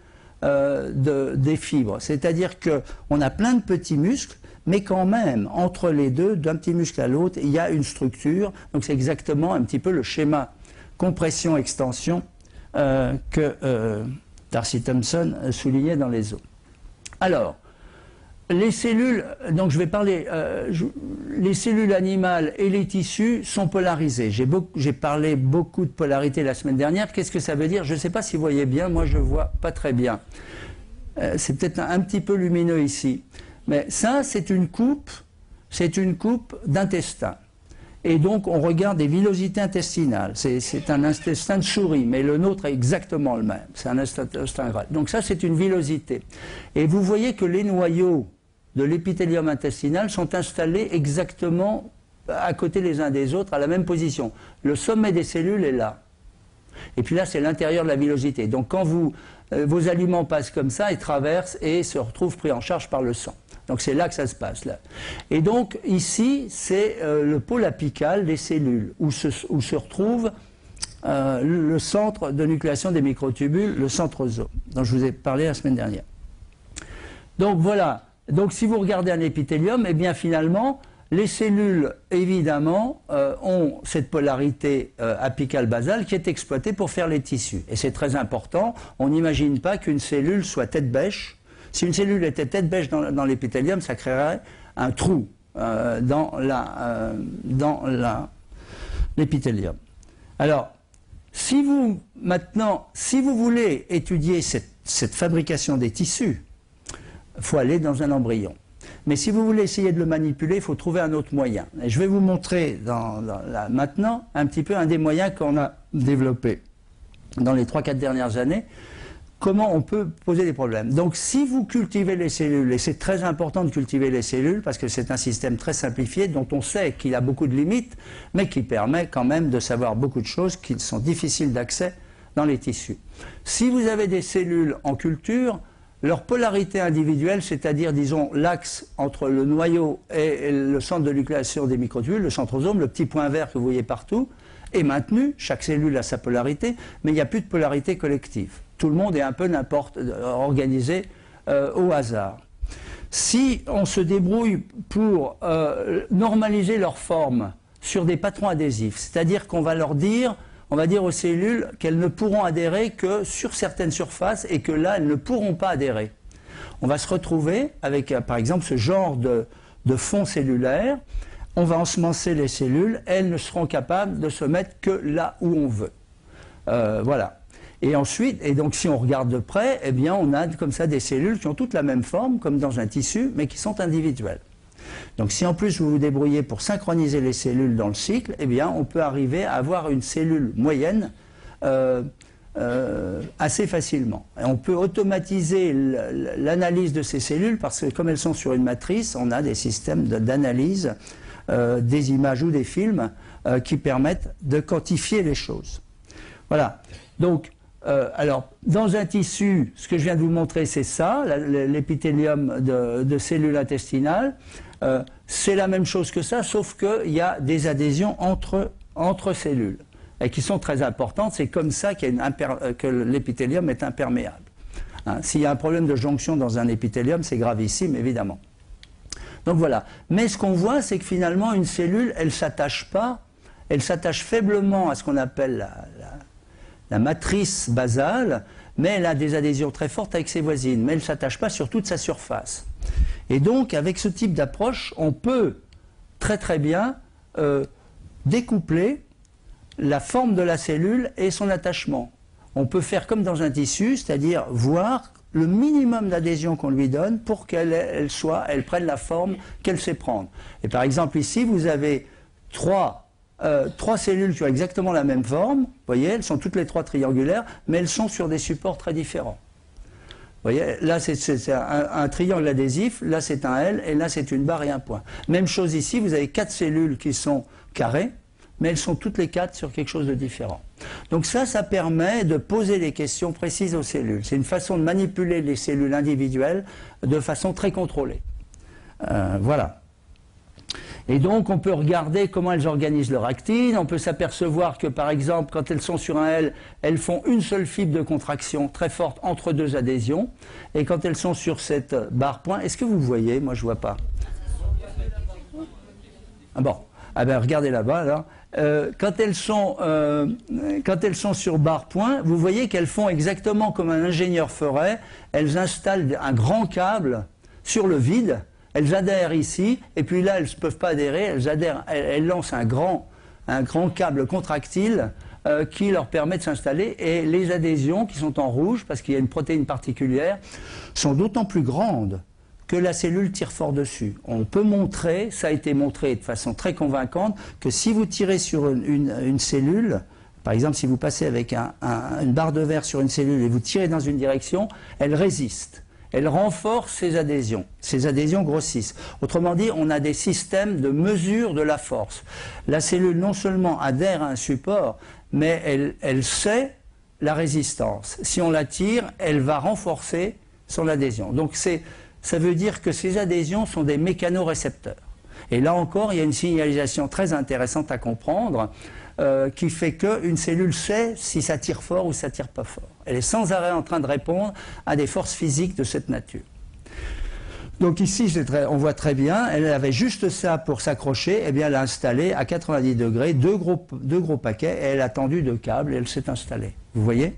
des fibres. C'est-à-dire qu'on a plein de petits muscles, mais quand même, entre les deux, d'un petit muscle à l'autre, il y a une structure. Donc c'est exactement un petit peu le schéma compression-extension que Darcy Thompson soulignait dans les os. Alors, les cellules, donc je vais parler, les cellules animales et les tissus sont polarisés. J'ai parlé beaucoup de polarité la semaine dernière. Qu'est-ce que ça veut dire? Je ne sais pas si vous voyez bien, moi je ne vois pas très bien. C'est peut-être un petit peu lumineux ici. Mais ça, c'est une coupe d'intestin. Et donc, on regarde des villosités intestinales. C'est un intestin de souris, mais le nôtre est exactement le même. C'est un intestin gras. Donc ça, c'est une villosité. Et vous voyez que les noyaux de l'épithélium intestinal sont installés exactement à côté les uns des autres, à la même position. Le sommet des cellules est là. Et puis là, c'est l'intérieur de la villosité. Donc quand vos aliments passent comme ça, ils traversent et se retrouvent pris en charge par le sang. Donc c'est là que ça se passe, là. Et donc ici, c'est le pôle apical des cellules, où se retrouve le centre de nucléation des microtubules, le centrosome, dont je vous ai parlé la semaine dernière. Donc voilà. Donc si vous regardez un épithélium, eh bien finalement, les cellules, évidemment, ont cette polarité apicale basale qui est exploitée pour faire les tissus. Et c'est très important. On n'imagine pas qu'une cellule soit tête bêche. Si une cellule était tête bêche dans l'épithélium, ça créerait un trou dans l'épithélium. Alors, si vous voulez étudier cette fabrication des tissus, il faut aller dans un embryon. Mais si vous voulez essayer de le manipuler, il faut trouver un autre moyen. Et je vais vous montrer maintenant un petit peu un des moyens qu'on a développé dans les 3-4 dernières années, comment on peut poser des problèmes. Donc si vous cultivez les cellules, et c'est très important de cultiver les cellules, parce que c'est un système très simplifié, dont on sait qu'il a beaucoup de limites, mais qui permet quand même de savoir beaucoup de choses qui sont difficiles d'accès dans les tissus. Si vous avez des cellules en culture, leur polarité individuelle, c'est-à-dire, disons, l'axe entre le noyau et le centre de nucléation des microtubules, le centrosome, le petit point vert que vous voyez partout, est maintenu. Chaque cellule a sa polarité, mais il n'y a plus de polarité collective. Tout le monde est un peu organisé au hasard. Si on se débrouille pour normaliser leur forme sur des patrons adhésifs, c'est-à-dire qu'on va leur dire, on va dire aux cellules qu'elles ne pourront adhérer que sur certaines surfaces et que là, elles ne pourront pas adhérer. On va se retrouver avec, par exemple, ce genre de fond cellulaire. On va ensemencer les cellules, elles ne seront capables de se mettre que là où on veut. Voilà. Et ensuite, et donc si on regarde de près, eh bien on a comme ça des cellules qui ont toutes la même forme, comme dans un tissu, mais qui sont individuelles. Donc si en plus vous vous débrouillez pour synchroniser les cellules dans le cycle, eh bien on peut arriver à avoir une cellule moyenne assez facilement. Et on peut automatiser l'analyse de ces cellules parce que comme elles sont sur une matrice, on a des systèmes d'analyse des images ou des films qui permettent de quantifier les choses. Voilà. Donc, alors, dans un tissu, ce que je viens de vous montrer, c'est ça, l'épithélium de cellules intestinales. C'est la même chose que ça, sauf qu'il y a des adhésions entre cellules, et qui sont très importantes. C'est comme ça que l'épithélium est imperméable. Hein, s'il y a un problème de jonction dans un épithélium, c'est gravissime, évidemment. Donc voilà. Mais ce qu'on voit, c'est que finalement, une cellule, elle ne s'attache pas, elle s'attache faiblement à ce qu'on appelle la matrice basale, mais elle a des adhésions très fortes avec ses voisines, mais elle ne s'attache pas sur toute sa surface. Et donc, avec ce type d'approche, on peut très très bien découpler la forme de la cellule et son attachement. On peut faire comme dans un tissu, c'est-à-dire voir le minimum d'adhésion qu'on lui donne pour qu'elle prenne la forme qu'elle sait prendre. Et par exemple ici, vous avez trois cellules qui ont exactement la même forme. Vous voyez, elles sont toutes les trois triangulaires, mais elles sont sur des supports très différents. Vous voyez, là c'est un triangle adhésif, là c'est un L, et là c'est une barre et un point. Même chose ici, vous avez 4 cellules qui sont carrées, mais elles sont toutes les 4 sur quelque chose de différent. Donc ça permet de poser des questions précises aux cellules. C'est une façon de manipuler les cellules individuelles de façon très contrôlée. Voilà. Et donc, on peut regarder comment elles organisent leur actine. On peut s'apercevoir que, par exemple, quand elles sont sur un L, elles font une seule fibre de contraction très forte entre deux adhésions. Et quand elles sont sur cette barre point, est-ce que vous voyez? Moi, je ne vois pas. Ah bon. Ah ben, regardez là-bas, alors. Quand elles sont sur barre point, vous voyez qu'elles font exactement comme un ingénieur ferait. Elles installent un grand câble sur le vide. Elles adhèrent ici, et puis là, elles ne peuvent pas adhérer, elles lancent un grand câble contractile qui leur permet de s'installer, et les adhésions qui sont en rouge, parce qu'il y a une protéine particulière, sont d'autant plus grandes que la cellule tire fort dessus. On peut montrer, ça a été montré de façon très convaincante, que si vous tirez sur une cellule, par exemple si vous passez avec une barre de verre sur une cellule et vous tirez dans une direction, elle résiste. Elle renforce ses adhésions. Ces adhésions grossissent. Autrement dit, on a des systèmes de mesure de la force. La cellule non seulement adhère à un support, mais elle sait la résistance. Si on la tire, elle va renforcer son adhésion. Donc ça veut dire que ces adhésions sont des mécanorécepteurs. Et là encore, il y a une signalisation très intéressante à comprendre qui fait qu'une cellule sait si ça tire fort ou ça tire pas fort. Elle est sans arrêt en train de répondre à des forces physiques de cette nature. Donc ici, on voit très bien, elle avait juste ça pour s'accrocher, et bien elle a installé à 90 degrés deux gros paquets, et elle a tendu 2 câbles et elle s'est installée. Vous voyez?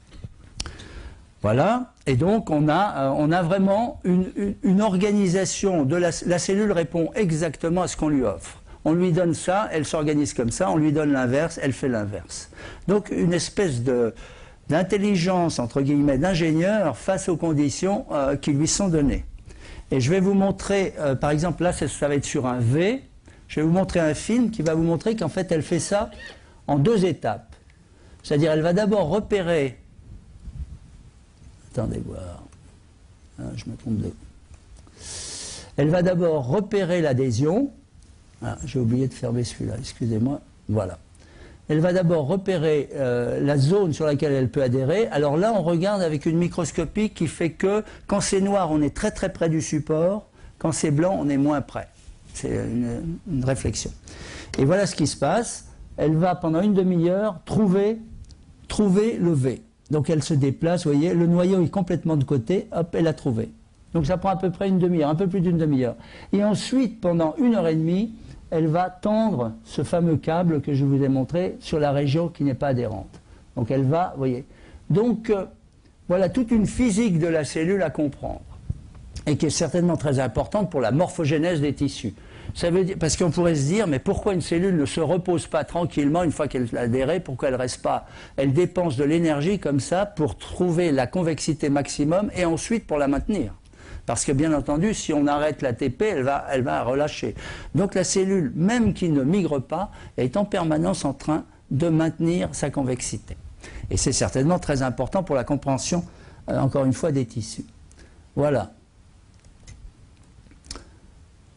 Voilà, et donc on a vraiment une organisation de la cellule répond exactement à ce qu'on lui offre. On lui donne ça, elle s'organise comme ça, on lui donne l'inverse, elle fait l'inverse. Donc une espèce d'intelligence, entre guillemets, d'ingénieur face aux conditions qui lui sont données. Et je vais vous montrer, par exemple là ça va être sur un V, je vais vous montrer un film qui va vous montrer qu'en fait elle fait ça en 2 étapes. C'est-à-dire elle va d'abord repérer, attendez voir, je me trompe de... Elle va d'abord repérer l'adhésion. Ah, j'ai oublié de fermer celui-là, excusez-moi. Voilà. Elle va d'abord repérer la zone sur laquelle elle peut adhérer. Alors là, on regarde avec une microscopie qui fait que quand c'est noir, on est très très près du support. Quand c'est blanc, on est moins près. C'est une réflexion. Et voilà ce qui se passe. Elle va pendant une demi-heure trouver le V. Donc elle se déplace, vous voyez, le noyau est complètement de côté, hop, elle l'a trouvé. Donc ça prend à peu près une demi-heure, un peu plus d'une demi-heure. Et ensuite, pendant 1h30, elle va tendre ce fameux câble que je vous ai montré sur la région qui n'est pas adhérente. Donc elle va, vous voyez. Donc voilà toute une physique de la cellule à comprendre et qui est certainement très importante pour la morphogénèse des tissus. Ça veut dire, parce qu'on pourrait se dire, mais pourquoi une cellule ne se repose pas tranquillement une fois qu'elle a adhéré, pourquoi elle ne reste pas? Elle dépense de l'énergie comme ça pour trouver la convexité maximum et ensuite pour la maintenir. Parce que bien entendu, si on arrête l'ATP, elle va relâcher. Donc la cellule, même qui ne migre pas, est en permanence en train de maintenir sa convexité. Et c'est certainement très important pour la compréhension, encore une fois, des tissus. Voilà.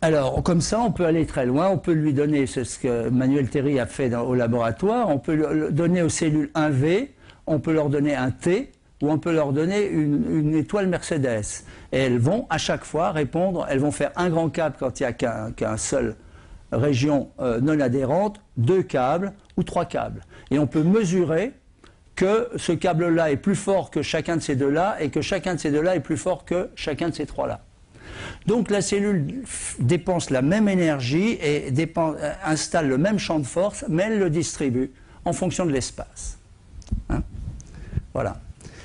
Alors, comme ça, on peut aller très loin. On peut lui donner, c'est ce que Manuel Théry a fait au laboratoire, on peut donner aux cellules un V, on peut leur donner un T, ou on peut leur donner une étoile Mercedes. Et elles vont, à chaque fois, répondre, elles vont faire un grand câble quand il n'y a qu'un seul région non adhérente, 2 câbles ou 3 câbles. Et on peut mesurer que ce câble-là est plus fort que chacun de ces deux-là, et que chacun de ces deux-là est plus fort que chacun de ces trois-là. Donc la cellule dépense la même énergie et installe le même champ de force, mais elle le distribue en fonction de l'espace. Hein? Voilà.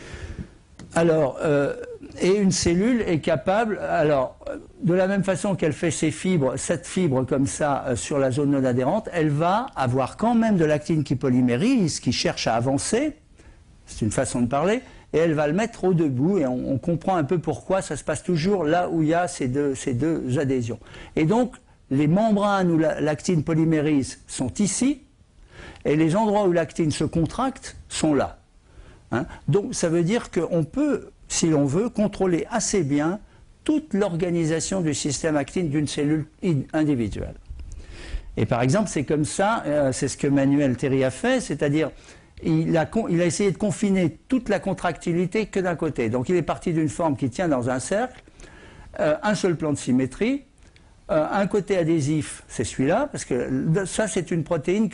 Alors, et une cellule est capable, alors, de la même façon qu'elle fait ses fibres, cette fibre comme ça sur la zone non adhérente, elle va avoir quand même de l'actine qui polymérise, qui cherche à avancer, c'est une façon de parler, et elle va le mettre au debout, et on comprend un peu pourquoi ça se passe toujours là où il y a ces deux adhésions. Et donc, les membranes où l'actine polymérise sont ici, et les endroits où l'actine se contracte sont là. Hein? Donc, ça veut dire qu'on peut, si l'on veut, contrôler assez bien toute l'organisation du système actine d'une cellule individuelle. Et par exemple, c'est comme ça, c'est ce que Manuel Théry a fait, c'est-à-dire il a essayé de confiner toute la contractilité que d'un côté. Donc il est parti d'une forme qui tient dans un cercle, un seul plan de symétrie, un côté adhésif, c'est celui-là, parce que ça c'est une protéine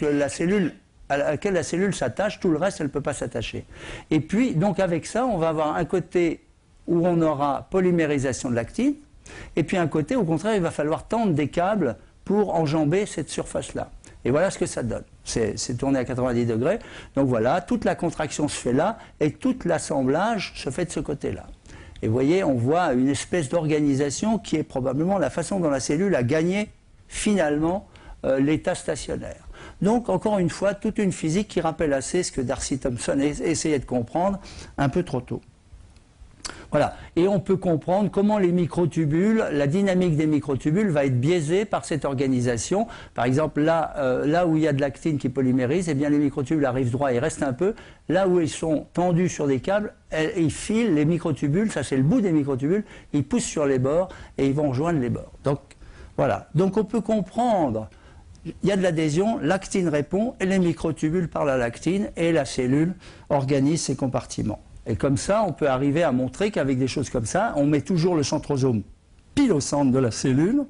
à laquelle la cellule s'attache, tout le reste elle ne peut pas s'attacher. Et puis, donc avec ça, on va avoir un côté où on aura polymérisation de l'actine, et puis un côté, au contraire, il va falloir tendre des câbles pour enjamber cette surface-là. Et voilà ce que ça donne. C'est tourné à 90 degrés. Donc voilà, toute la contraction se fait là, et tout l'assemblage se fait de ce côté-là. Et vous voyez, on voit une espèce d'organisation qui est probablement la façon dont la cellule a gagné finalement l'état stationnaire. Donc, encore une fois, toute une physique qui rappelle assez ce que Darcy Thompson essayait de comprendre un peu trop tôt. Voilà. Et on peut comprendre comment les microtubules, la dynamique des microtubules va être biaisée par cette organisation. Par exemple, là où il y a de l'actine qui polymérise, eh bien les microtubules arrivent droit et restent un peu. Là où ils sont tendus sur des câbles, ils filent les microtubules, ça c'est le bout des microtubules, ils poussent sur les bords et ils vont rejoindre les bords. Donc, voilà. Donc on peut comprendre, il y a de l'adhésion, l'actine répond et les microtubules parlent à l'actine et la cellule organise ses compartiments. Et comme ça, on peut arriver à montrer qu'avec des choses comme ça, on met toujours le centrosome pile au centre de la cellule.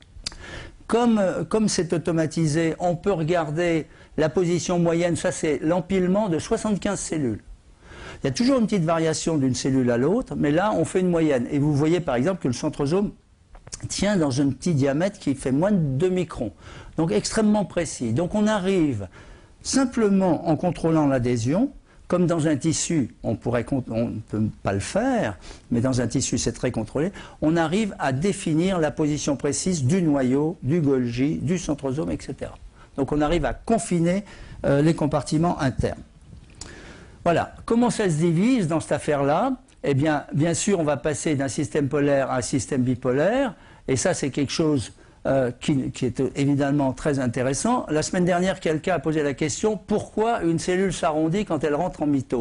Comme c'est automatisé, on peut regarder la position moyenne, ça c'est l'empilement de 75 cellules. Il y a toujours une petite variation d'une cellule à l'autre, mais là on fait une moyenne. Et vous voyez par exemple que le centrosome tient dans un petit diamètre qui fait moins de 2 microns. Donc extrêmement précis. Donc on arrive simplement en contrôlant l'adhésion. Comme dans un tissu, on ne peut pas le faire, mais dans un tissu c'est très contrôlé, on arrive à définir la position précise du noyau, du Golgi, du centrosome, etc. Donc on arrive à confiner les compartiments internes. Voilà. Comment ça se divise dans cette affaire-là? Eh bien, bien sûr, on va passer d'un système polaire à un système bipolaire, et ça c'est quelque chose qui est évidemment très intéressant. La semaine dernière, quelqu'un a posé la question « Pourquoi une cellule s'arrondit quand elle rentre en mitose ?»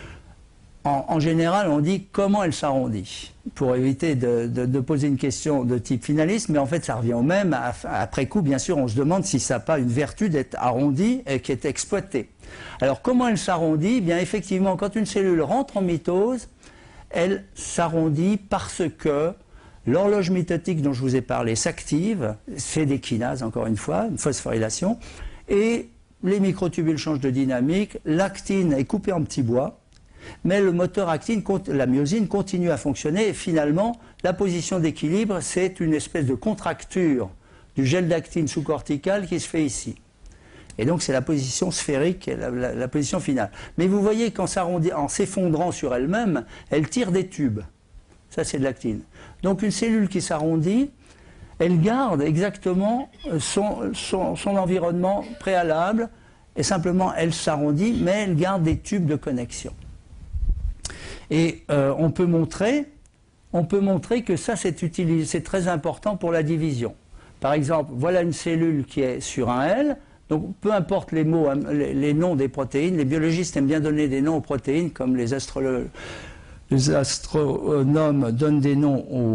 En général, on dit « Comment elle s'arrondit ?» pour éviter de poser une question de type finaliste, mais en fait, ça revient au même. Après coup, bien sûr, on se demande si ça n'a pas une vertu d'être arrondi et qui est exploitée. Alors, comment elle s'arrondit? Eh bien, effectivement, quand une cellule rentre en mitose, elle s'arrondit parce que l'horloge mitotique dont je vous ai parlé s'active, fait des kinases encore une fois, une phosphorylation, et les microtubules changent de dynamique, l'actine est coupée en petits bois, mais le moteur actine, la myosine, continue à fonctionner, et finalement, la position d'équilibre, c'est une espèce de contracture du gel d'actine sous-cortical qui se fait ici. Et donc c'est la position sphérique, la position finale. Mais vous voyez qu'en s'effondrant sur elle-même, elle tire des tubes. Ça c'est de l'actine. Donc une cellule qui s'arrondit, elle garde exactement son environnement préalable, et simplement elle s'arrondit, mais elle garde des tubes de connexion. Et on peut montrer que ça c'est très important pour la division. Par exemple, voilà une cellule qui est sur un L, donc peu importe les noms des protéines, les biologistes aiment bien donner des noms aux protéines, comme les astronomes donnent des noms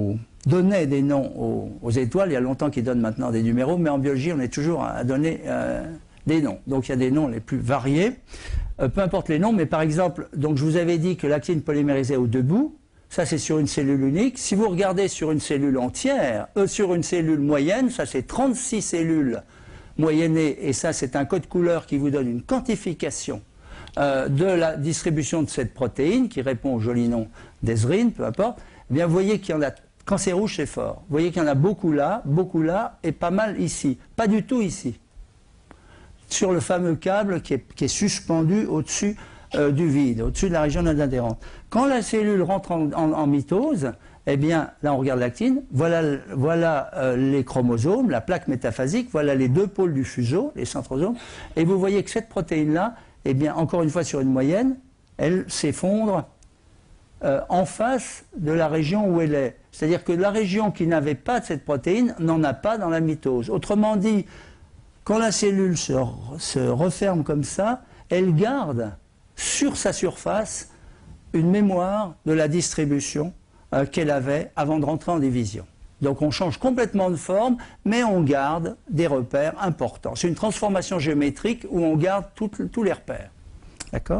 donnait des noms aux étoiles. Il y a longtemps qu'ils donnent maintenant des numéros, mais en biologie, on est toujours à donner des noms. Donc il y a des noms les plus variés. Peu importe les noms, mais par exemple, donc je vous avais dit que l'actine polymérisait aux deux bouts. Ça, c'est sur une cellule unique. Si vous regardez sur une cellule entière, sur une cellule moyenne, ça c'est 36 cellules moyennées, et ça c'est un code couleur qui vous donne une quantification de la distribution de cette protéine, qui répond au joli nom d'Ezrine, peu importe. Eh bien, vous voyez qu'il y en a, quand c'est rouge, c'est fort. Vous voyez qu'il y en a beaucoup là, et pas mal ici. Pas du tout ici. Sur le fameux câble qui est suspendu au-dessus du vide, au-dessus de la région non adhérente. Quand la cellule rentre en mitose, eh bien, là on regarde l'actine, voilà les chromosomes, la plaque métaphasique, voilà les deux pôles du fuseau, les centrosomes, et vous voyez que cette protéine-là, eh bien, encore une fois sur une moyenne, elle s'effondre en face de la région où elle est. C'est-à-dire que la région qui n'avait pas de cette protéine n'en a pas dans la mitose. Autrement dit, quand la cellule se referme comme ça, elle garde sur sa surface une mémoire de la distribution qu'elle avait avant de rentrer en division. Donc on change complètement de forme, mais on garde des repères importants. C'est une transformation géométrique où on garde tous les repères. D'accord ?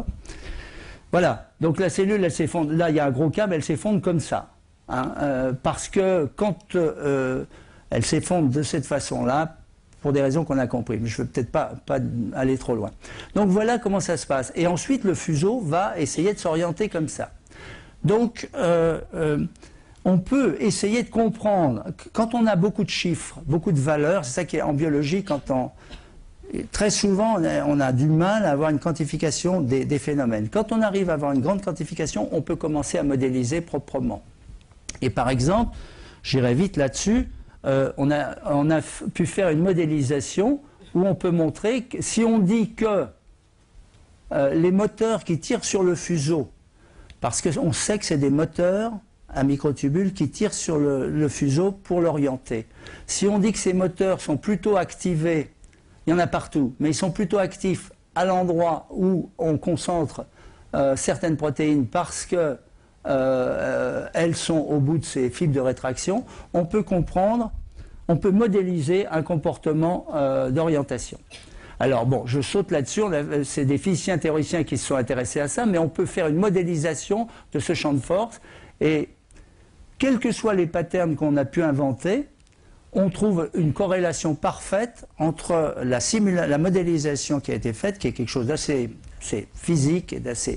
Voilà. Donc la cellule, elle s'effondre. Là, il y a un gros câble, elle s'effondre comme ça. Hein, parce que quand elle s'effondre de cette façon-là, pour des raisons qu'on a compris, mais je ne veux peut-être pas aller trop loin. Donc voilà comment ça se passe. Et ensuite, le fuseau va essayer de s'orienter comme ça. Donc, on peut essayer de comprendre, quand on a beaucoup de chiffres, beaucoup de valeurs, c'est ça qui est en biologie, très souvent on a du mal à avoir une quantification des phénomènes. Quand on arrive à avoir une grande quantification, on peut commencer à modéliser proprement. Et par exemple, j'irai vite là-dessus, on a pu faire une modélisation où on peut montrer que si on dit que les moteurs qui tirent sur le fuseau, parce qu'on sait que c'est des moteurs à microtubules qui tirent sur le fuseau pour l'orienter. Si on dit que ces moteurs sont plutôt activés, il y en a partout, mais ils sont plutôt actifs à l'endroit où on concentre certaines protéines parce que elles sont au bout de ces fibres de rétraction, on peut comprendre, on peut modéliser un comportement d'orientation. Alors bon, je saute là-dessus, c'est des physiciens théoriciens qui se sont intéressés à ça, mais on peut faire une modélisation de ce champ de force, et quels que soient les patterns qu'on a pu inventer, on trouve une corrélation parfaite entre la modélisation qui a été faite, qui est quelque chose d'assez physique et d'assez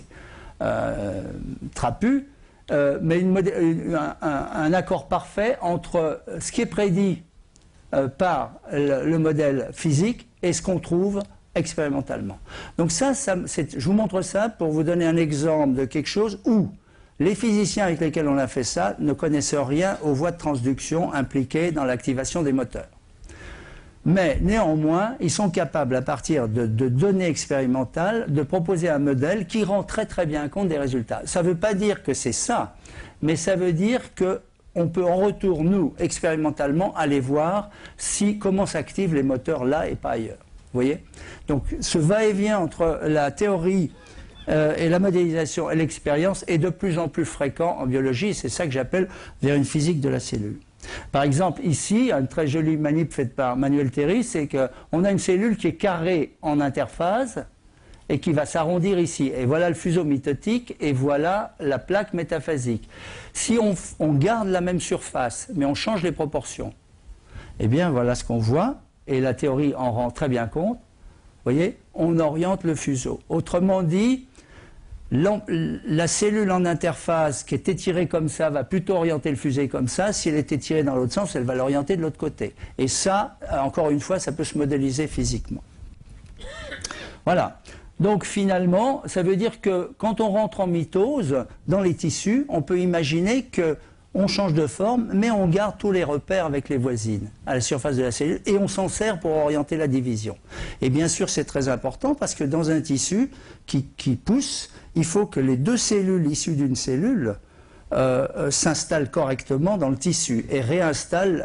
trapu, mais un accord parfait entre ce qui est prédit par le modèle physique et ce qu'on trouve expérimentalement. Donc je vous montre ça pour vous donner un exemple de quelque chose où les physiciens avec lesquels on a fait ça ne connaissent rien aux voies de transduction impliquées dans l'activation des moteurs. Mais néanmoins, ils sont capables, à partir de données expérimentales, de proposer un modèle qui rend très très bien compte des résultats. Ça ne veut pas dire que c'est ça, mais ça veut dire qu'on peut en retour, nous, expérimentalement, aller voir comment s'activent les moteurs là et pas ailleurs. Vous voyez ? Donc ce va-et-vient entre la théorie et la modélisation et l'expérience est de plus en plus fréquent en biologie, c'est ça que j'appelle vers une physique de la cellule. Par exemple, ici, une très jolie manip faite par Manuel Théry, c'est qu'on a une cellule qui est carrée en interphase et qui va s'arrondir ici. Et voilà le fuseau mitotique et voilà la plaque métaphasique. Si on garde la même surface, mais on change les proportions, eh bien voilà ce qu'on voit, et la théorie en rend très bien compte. Vous voyez, on oriente le fuseau. Autrement dit, la cellule en interface qui est étirée comme ça va plutôt orienter le fuseau comme ça. Si elle est étirée dans l'autre sens, elle va l'orienter de l'autre côté. Et ça, encore une fois, ça peut se modéliser physiquement. Voilà. Donc finalement, ça veut dire que quand on rentre en mitose dans les tissus, on peut imaginer qu'on change de forme, mais on garde tous les repères avec les voisines à la surface de la cellule et on s'en sert pour orienter la division. Et bien sûr, c'est très important parce que dans un tissu qui pousse, il faut que les deux cellules issues d'une cellule s'installent correctement dans le tissu et réinstallent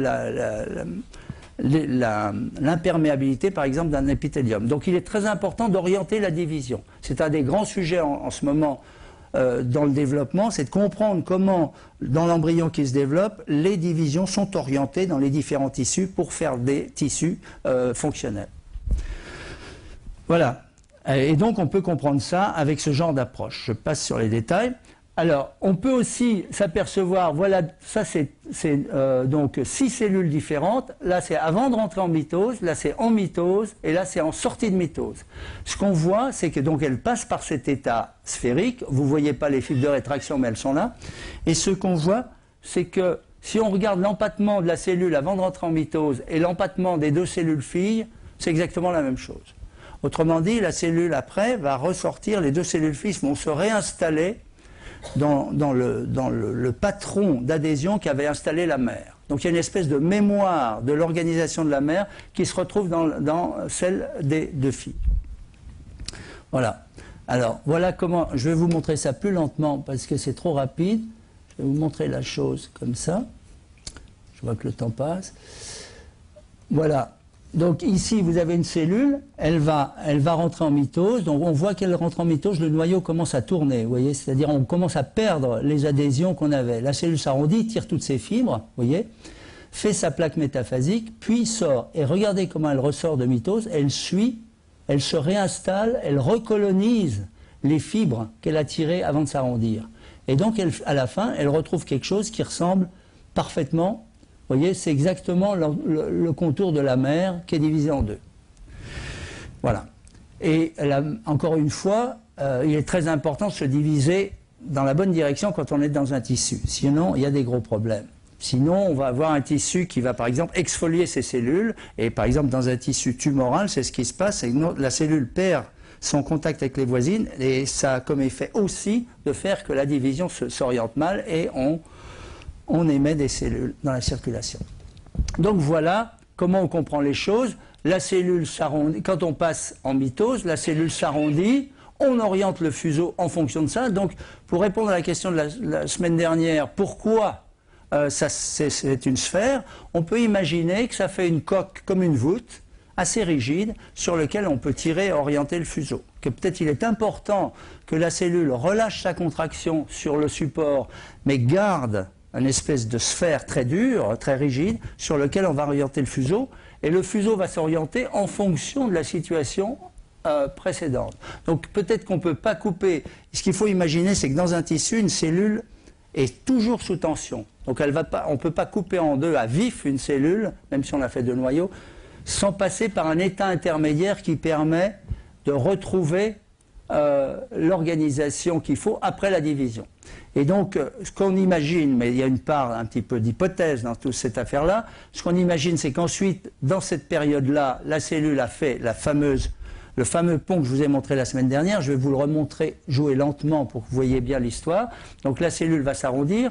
l'imperméabilité, par exemple, d'un épithélium. Donc il est très important d'orienter la division. C'est un des grands sujets en ce moment dans le développement, c'est de comprendre comment, dans l'embryon qui se développe, les divisions sont orientées dans les différents tissus pour faire des tissus fonctionnels. Voilà. Et donc on peut comprendre ça avec ce genre d'approche. Je passe sur les détails. Alors, on peut aussi s'apercevoir, voilà, ça c'est donc 6 cellules différentes. Là, c'est avant de rentrer en mitose, là c'est en mitose, et là c'est en sortie de mitose. Ce qu'on voit, c'est que donc elles passent par cet état sphérique. Vous ne voyez pas les fibres de rétraction, mais elles sont là. Et ce qu'on voit, c'est que si on regarde l'empattement de la cellule avant de rentrer en mitose et l'empattement des 2 cellules filles, c'est exactement la même chose. Autrement dit, la cellule après va ressortir, les 2 cellules filles vont se réinstaller dans le patron d'adhésion qu'avait installé la mère. Donc il y a une espèce de mémoire de l'organisation de la mère qui se retrouve dans celle des 2 filles. Voilà. Alors voilà comment, je vais vous montrer ça plus lentement parce que c'est trop rapide. Je vais vous montrer la chose comme ça. Je vois que le temps passe. Voilà. Donc ici, vous avez une cellule, elle va rentrer en mitose. Donc on voit qu'elle rentre en mitose, le noyau commence à tourner, vous voyez, c'est-à-dire on commence à perdre les adhésions qu'on avait. La cellule s'arrondit, tire toutes ses fibres, vous voyez, fait sa plaque métaphasique, puis sort. Et regardez comment elle ressort de mitose, elle suit, elle se réinstalle, elle recolonise les fibres qu'elle a tirées avant de s'arrondir. Et donc à la fin, elle retrouve quelque chose qui ressemble parfaitement. Vous voyez, c'est exactement le contour de la mère qui est divisé en 2. Voilà. Et encore une fois, il est très important de se diviser dans la bonne direction quand on est dans un tissu. Sinon, il y a des gros problèmes. Sinon, on va avoir un tissu qui va, par exemple, exfolier ses cellules. Et par exemple, dans un tissu tumoral, c'est ce qui se passe, c'est que la cellule perd son contact avec les voisines. Et ça a comme effet aussi de faire que la division s'oriente mal et on émet des cellules dans la circulation. Donc voilà comment on comprend les choses. La cellule s'arrondit, quand on passe en mitose, la cellule s'arrondit, on oriente le fuseau en fonction de ça. Donc pour répondre à la question de la semaine dernière, pourquoi c'est une sphère, on peut imaginer que ça fait une coque comme une voûte, assez rigide, sur lequel on peut tirer et orienter le fuseau. Que peut-être il est important que la cellule relâche sa contraction sur le support, mais garde une espèce de sphère très dure, très rigide, sur lequel on va orienter le fuseau, et le fuseau va s'orienter en fonction de la situation précédente. Donc peut-être qu'on ne peut pas couper. Ce qu'il faut imaginer, c'est que dans un tissu, une cellule est toujours sous tension. Donc on ne peut pas couper en 2 à vif une cellule, même si on a fait 2 noyaux, sans passer par un état intermédiaire qui permet de retrouver l'organisation qu'il faut après la division. Et donc, ce qu'on imagine, mais il y a une part un petit peu d'hypothèse dans toute cette affaire-là, ce qu'on imagine, c'est qu'ensuite, dans cette période-là, la cellule a fait le fameux pont que je vous ai montré la semaine dernière. Je vais vous le remontrer, jouer lentement pour que vous voyez bien l'histoire. Donc la cellule va s'arrondir,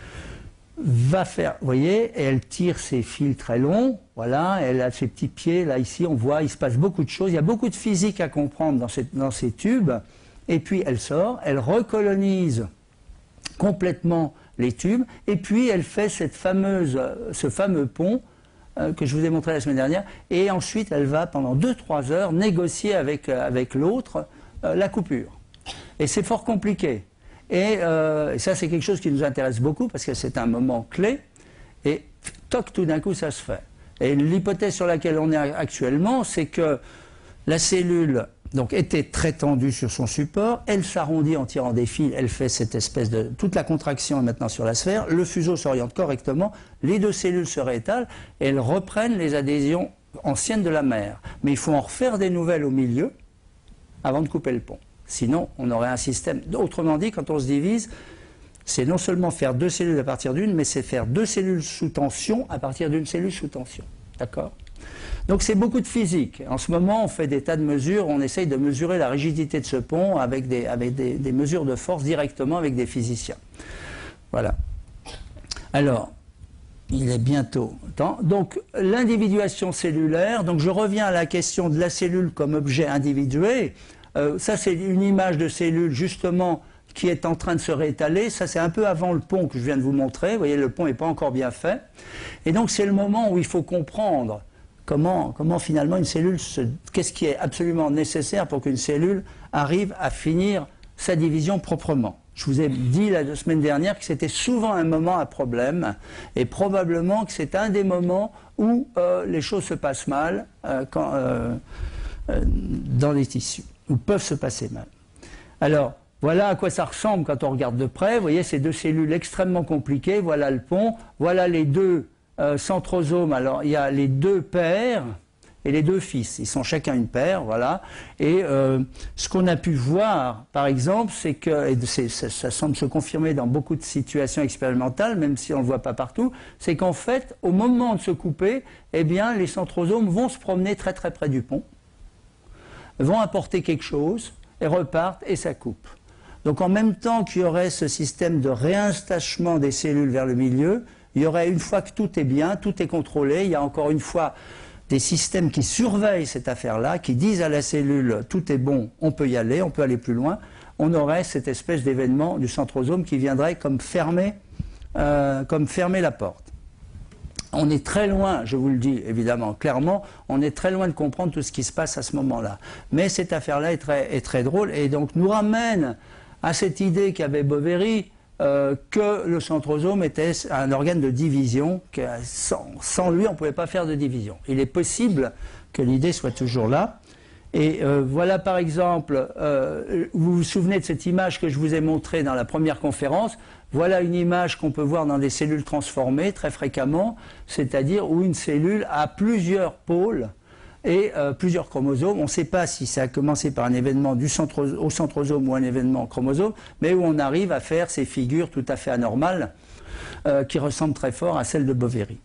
va faire, vous voyez, et elle tire ses fils très longs, voilà, elle a ses petits pieds, là, ici, on voit, il se passe beaucoup de choses, il y a beaucoup de physique à comprendre dans ces tubes, et puis elle sort, elle recolonise complètement les tubes, et puis elle fait ce fameux pont que je vous ai montré la semaine dernière, et ensuite elle va pendant 2-3 heures négocier avec l'autre la coupure. Et c'est fort compliqué. Et ça, c'est quelque chose qui nous intéresse beaucoup parce que c'est un moment clé. Et toc, tout d'un coup, ça se fait. Et l'hypothèse sur laquelle on est actuellement, c'est que la cellule donc, était très tendue sur son support. Elle s'arrondit en tirant des fils. Elle fait cette espèce de... Toute la contraction est maintenant sur la sphère. Le fuseau s'oriente correctement. Les 2 cellules se réétalent et elles reprennent les adhésions anciennes de la mère. Mais il faut en refaire des nouvelles au milieu avant de couper le pont. Sinon, on aurait un système... Autrement dit, quand on se divise, c'est non seulement faire 2 cellules à partir d'une, mais c'est faire 2 cellules sous tension à partir d'une cellule sous tension. D'accord ? Donc c'est beaucoup de physique. En ce moment, on fait des tas de mesures, on essaye de mesurer la rigidité de ce pont avec des mesures de force directement avec des physiciens. Voilà. Alors, il est bientôt temps. Donc, l'individuation cellulaire, donc je reviens à la question de la cellule comme objet individué. Ça, c'est une image de cellule, justement, qui est en train de se réétaler. Ça, c'est un peu avant le pont que je viens de vous montrer. Vous voyez, le pont n'est pas encore bien fait. Et donc, c'est le moment où il faut comprendre comment finalement une cellule qu'est-ce qui est absolument nécessaire pour qu'une cellule arrive à finir sa division proprement. Je vous ai dit la semaine dernière que c'était souvent un moment à problème et probablement que c'est un des moments où les choses se passent mal dans les tissus, ou peuvent se passer mal. Alors, voilà à quoi ça ressemble quand on regarde de près. Vous voyez ces deux cellules extrêmement compliquées. Voilà le pont. Voilà les deux centrosomes. Alors, il y a les deux pères et les deux fils. Ils sont chacun une paire, voilà. Et ce qu'on a pu voir, par exemple, c'est que, et ça semble se confirmer dans beaucoup de situations expérimentales, même si on ne le voit pas partout, c'est qu'en fait, au moment de se couper, eh bien, les centrosomes vont se promener très très près du pont, vont apporter quelque chose, et repartent, et ça coupe. Donc en même temps qu'il y aurait ce système de réinstachement des cellules vers le milieu, il y aurait, une fois que tout est bien, tout est contrôlé, il y a encore une fois des systèmes qui surveillent cette affaire-là, qui disent à la cellule « tout est bon, on peut y aller, on peut aller plus loin », on aurait cette espèce d'événement du centrosome qui viendrait comme fermer la porte. On est très loin, je vous le dis évidemment clairement, on est très loin de comprendre tout ce qui se passe à ce moment-là. Mais cette affaire-là est très drôle et donc nous ramène à cette idée qu'avait Boveri, que le centrosome était un organe de division, que sans lui on ne pouvait pas faire de division. Il est possible que l'idée soit toujours là. Et voilà par exemple, vous vous souvenez de cette image que je vous ai montrée dans la première conférence. Voilà une image qu'on peut voir dans des cellules transformées très fréquemment, c'est-à-dire où une cellule a plusieurs pôles et plusieurs chromosomes. On ne sait pas si ça a commencé par un événement au centrosome ou un événement au chromosome, mais où on arrive à faire ces figures tout à fait anormales qui ressemblent très fort à celles de Boveri.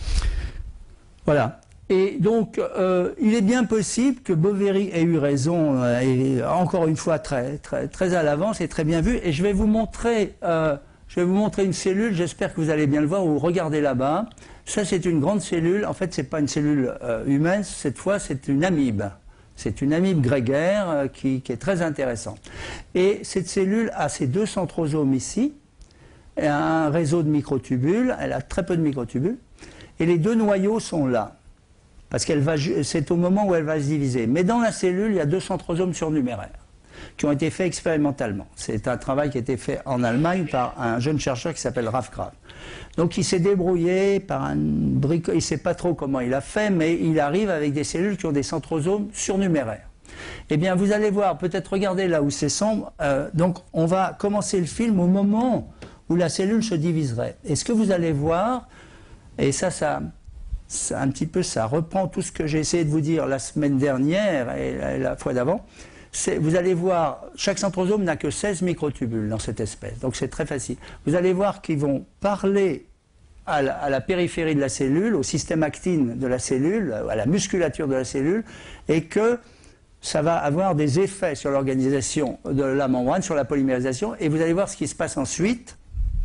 Voilà. Et donc, il est bien possible que Boveri ait eu raison, et encore une fois très à l'avance et très bien vu. Et je vais vous montrer une cellule, j'espère que vous allez bien le voir, ou regardez là-bas. Ça, c'est une grande cellule. En fait, ce n'est pas une cellule humaine, cette fois, c'est une amibe. C'est une amibe grégaire qui est très intéressante. Et cette cellule a ses deux centrosomes ici, et un réseau de microtubules, elle a très peu de microtubules, et les deux noyaux sont là. Parce c'est au moment où elle va se diviser. Mais dans la cellule, il y a deux centrosomes surnuméraires qui ont été faits expérimentalement. C'est un travail qui a été fait en Allemagne par un jeune chercheur qui s'appelle Ralf Graf. Donc il s'est débrouillé par un bricot, il ne sait pas trop comment il a fait, mais il arrive avec des cellules qui ont des centrosomes surnuméraires. Eh bien, vous allez voir, peut-être regardez là où c'est sombre, donc on va commencer le film au moment où la cellule se diviserait. Et ce que vous allez voir, et ça un petit peu, ça reprend tout ce que j'ai essayé de vous dire la semaine dernière et la fois d'avant. Vous allez voir, chaque centrosome n'a que 16 microtubules dans cette espèce, donc c'est très facile. Vous allez voir qu'ils vont parler à la périphérie de la cellule, au système actine de la cellule, à la musculature de la cellule, et que ça va avoir des effets sur l'organisation de la membrane, sur la polymérisation, et vous allez voir ce qui se passe ensuite.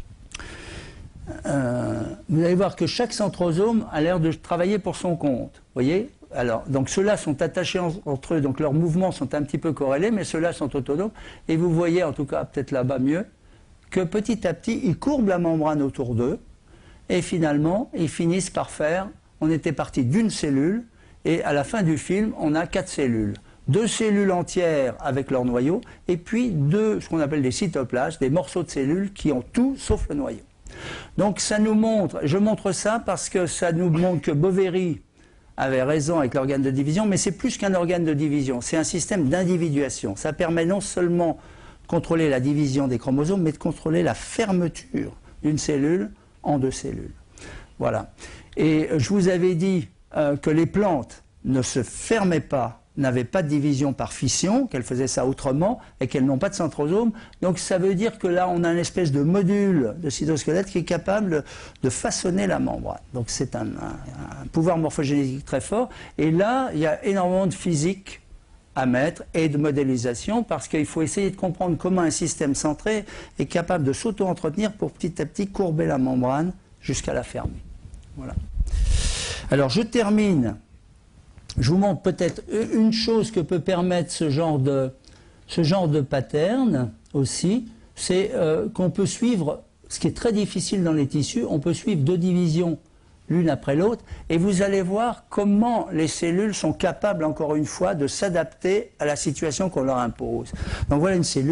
Vous allez voir que chaque centrosome a l'air de travailler pour son compte. Vous voyez ? Alors, donc ceux-là sont attachés entre eux, donc leurs mouvements sont un petit peu corrélés, mais ceux-là sont autonomes. Et vous voyez, en tout cas peut-être là-bas mieux, que petit à petit, ils courbent la membrane autour d'eux, et finalement, ils finissent par faire, on était parti d'une cellule, et à la fin du film, on a 4 cellules. 2 cellules entières avec leur noyau, et puis 2, ce qu'on appelle des cytoplasmes, des morceaux de cellules qui ont tout sauf le noyau. Donc ça nous montre, je montre ça parce que ça nous montre que Boveri avait raison avec l'organe de division, mais c'est plus qu'un organe de division, c'est un système d'individuation. Ça permet non seulement de contrôler la division des chromosomes, mais de contrôler la fermeture d'une cellule en 2 cellules. Voilà. Et je vous avais dit que les plantes ne se fermaient pas, n'avaient pas de division par fission, qu'elles faisaient ça autrement, et qu'elles n'ont pas de centrosome. Donc ça veut dire que là, on a une espèce de module de cytosquelette qui est capable de façonner la membrane. Donc c'est un pouvoir morphogénétique très fort. Et là, il y a énormément de physique à mettre et de modélisation, parce qu'il faut essayer de comprendre comment un système centré est capable de s'auto-entretenir pour petit à petit courber la membrane jusqu'à la fermer. Voilà. Alors je termine. Je vous montre peut-être une chose que peut permettre ce genre de pattern aussi, c'est qu'on peut suivre, ce qui est très difficile dans les tissus, on peut suivre 2 divisions l'une après l'autre, et vous allez voir comment les cellules sont capables, encore une fois, de s'adapter à la situation qu'on leur impose. Donc voilà une cellule,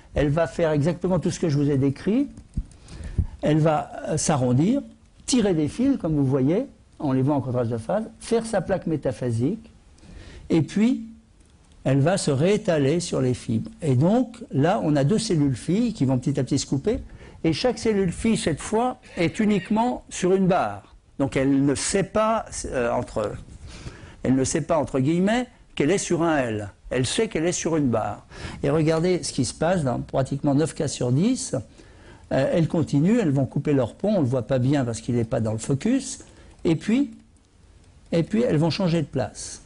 elle va faire exactement tout ce que je vous ai décrit. Elle va s'arrondir, tirer des fils, comme vous voyez, on les voit en contraste de phase, faire sa plaque métaphasique, et puis elle va se réétaler sur les fibres. Et donc, là, on a deux cellules filles qui vont petit à petit se couper, et chaque cellule fille, cette fois, est uniquement sur une barre. Donc, elle ne sait pas, entre guillemets, qu'elle est sur un L. Elle sait qu'elle est sur une barre. Et regardez ce qui se passe dans pratiquement 9 cas sur 10. Elles continuent, elles vont couper leur pont, on ne le voit pas bien parce qu'il n'est pas dans le focus, et puis elles vont changer de place.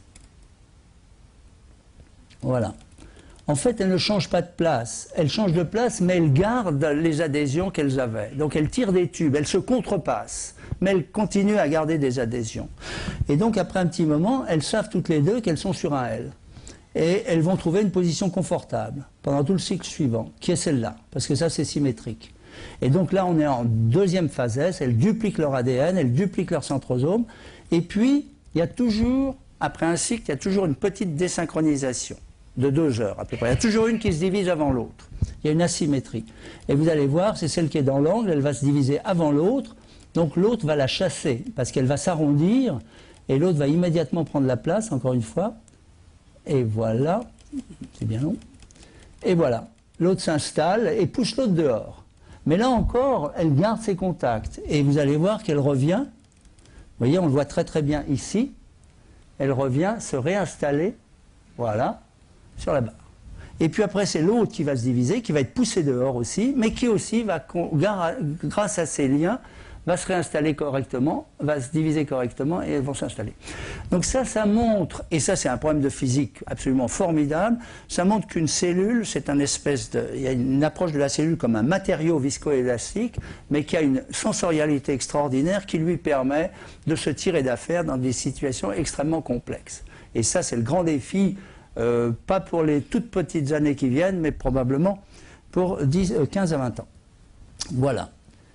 Voilà. En fait, elles ne changent pas de place. Elles changent de place, mais elles gardent les adhésions qu'elles avaient. Donc elles tirent des tubes, elles se contrepassent, mais elles continuent à garder des adhésions. Et donc après un petit moment, elles savent toutes les deux qu'elles sont sur un L. Et elles vont trouver une position confortable pendant tout le cycle suivant, qui est celle-là, parce que ça c'est symétrique. Et donc là, on est en deuxième phase S, elles dupliquent leur ADN, elles dupliquent leur centrosome, et puis, il y a toujours, après un cycle, il y a toujours une petite désynchronisation, de 2 heures à peu près. Il y a toujours une qui se divise avant l'autre. Il y a une asymétrie. Et vous allez voir, c'est celle qui est dans l'angle, elle va se diviser avant l'autre, donc l'autre va la chasser, parce qu'elle va s'arrondir, et l'autre va immédiatement prendre la place, encore une fois, et voilà, c'est bien long, et voilà, l'autre s'installe et pousse l'autre dehors. Mais là encore, elle garde ses contacts. Et vous allez voir qu'elle revient, vous voyez, on le voit très très bien ici, elle revient se réinstaller, voilà, sur la barre. Et puis après, c'est l'autre qui va se diviser, qui va être poussé dehors aussi, mais qui aussi va, grâce à ses liens, va se réinstaller correctement, va se diviser correctement et elles vont s'installer. Donc ça montre, et ça c'est un problème de physique absolument formidable, ça montre qu'une cellule, c'est un espèce de... Il y a une approche de la cellule comme un matériau viscoélastique, mais qui a une sensorialité extraordinaire qui lui permet de se tirer d'affaire dans des situations extrêmement complexes. Et ça c'est le grand défi, pas pour les toutes petites années qui viennent, mais probablement pour 15 à 20 ans. Voilà.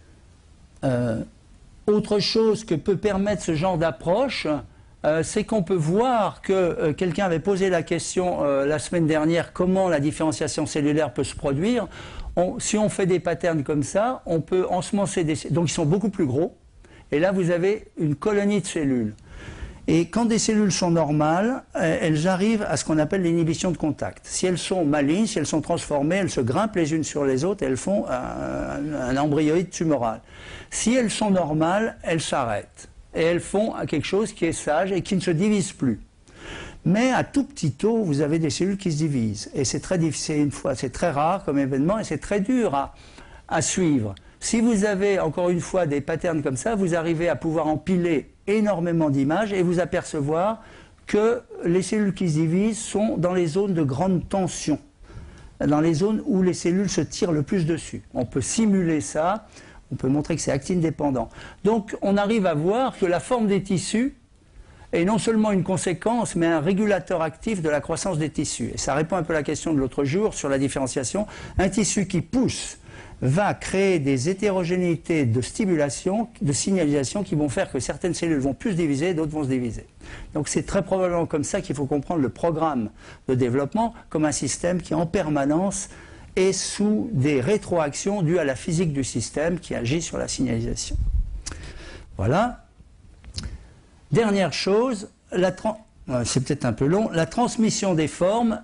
Autre chose que peut permettre ce genre d'approche, c'est qu'on peut voir que quelqu'un avait posé la question la semaine dernière, comment la différenciation cellulaire peut se produire. Si on fait des patterns comme ça, on peut ensemencer des... Donc ils sont beaucoup plus gros, et là vous avez une colonie de cellules. Et quand des cellules sont normales, elles arrivent à ce qu'on appelle l'inhibition de contact. Si elles sont malignes, si elles sont transformées, elles se grimpent les unes sur les autres et elles font un embryoïde tumoral. Si elles sont normales, elles s'arrêtent. Et elles font quelque chose qui est sage et qui ne se divise plus. Mais à tout petit taux, vous avez des cellules qui se divisent. Et c'est très difficile, c'est très rare comme événement et c'est très dur à suivre. Si vous avez, encore une fois, des patterns comme ça, vous arrivez à pouvoir empiler énormément d'images et vous apercevoir que les cellules qui se divisent sont dans les zones de grande tension, dans les zones où les cellules se tirent le plus dessus. On peut simuler ça, on peut montrer que c'est actine dépendant. Donc on arrive à voir que la forme des tissus est non seulement une conséquence, mais un régulateur actif de la croissance des tissus. Et ça répond un peu à la question de l'autre jour sur la différenciation. Un tissu qui pousse va créer des hétérogénéités de stimulation, de signalisation qui vont faire que certaines cellules vont plus se diviser, d'autres vont se diviser. Donc c'est très probablement comme ça qu'il faut comprendre le programme de développement comme un système qui en permanence est sous des rétroactions dues à la physique du système qui agit sur la signalisation. Voilà. Dernière chose, c'est peut-être un peu long, la transmission des formes.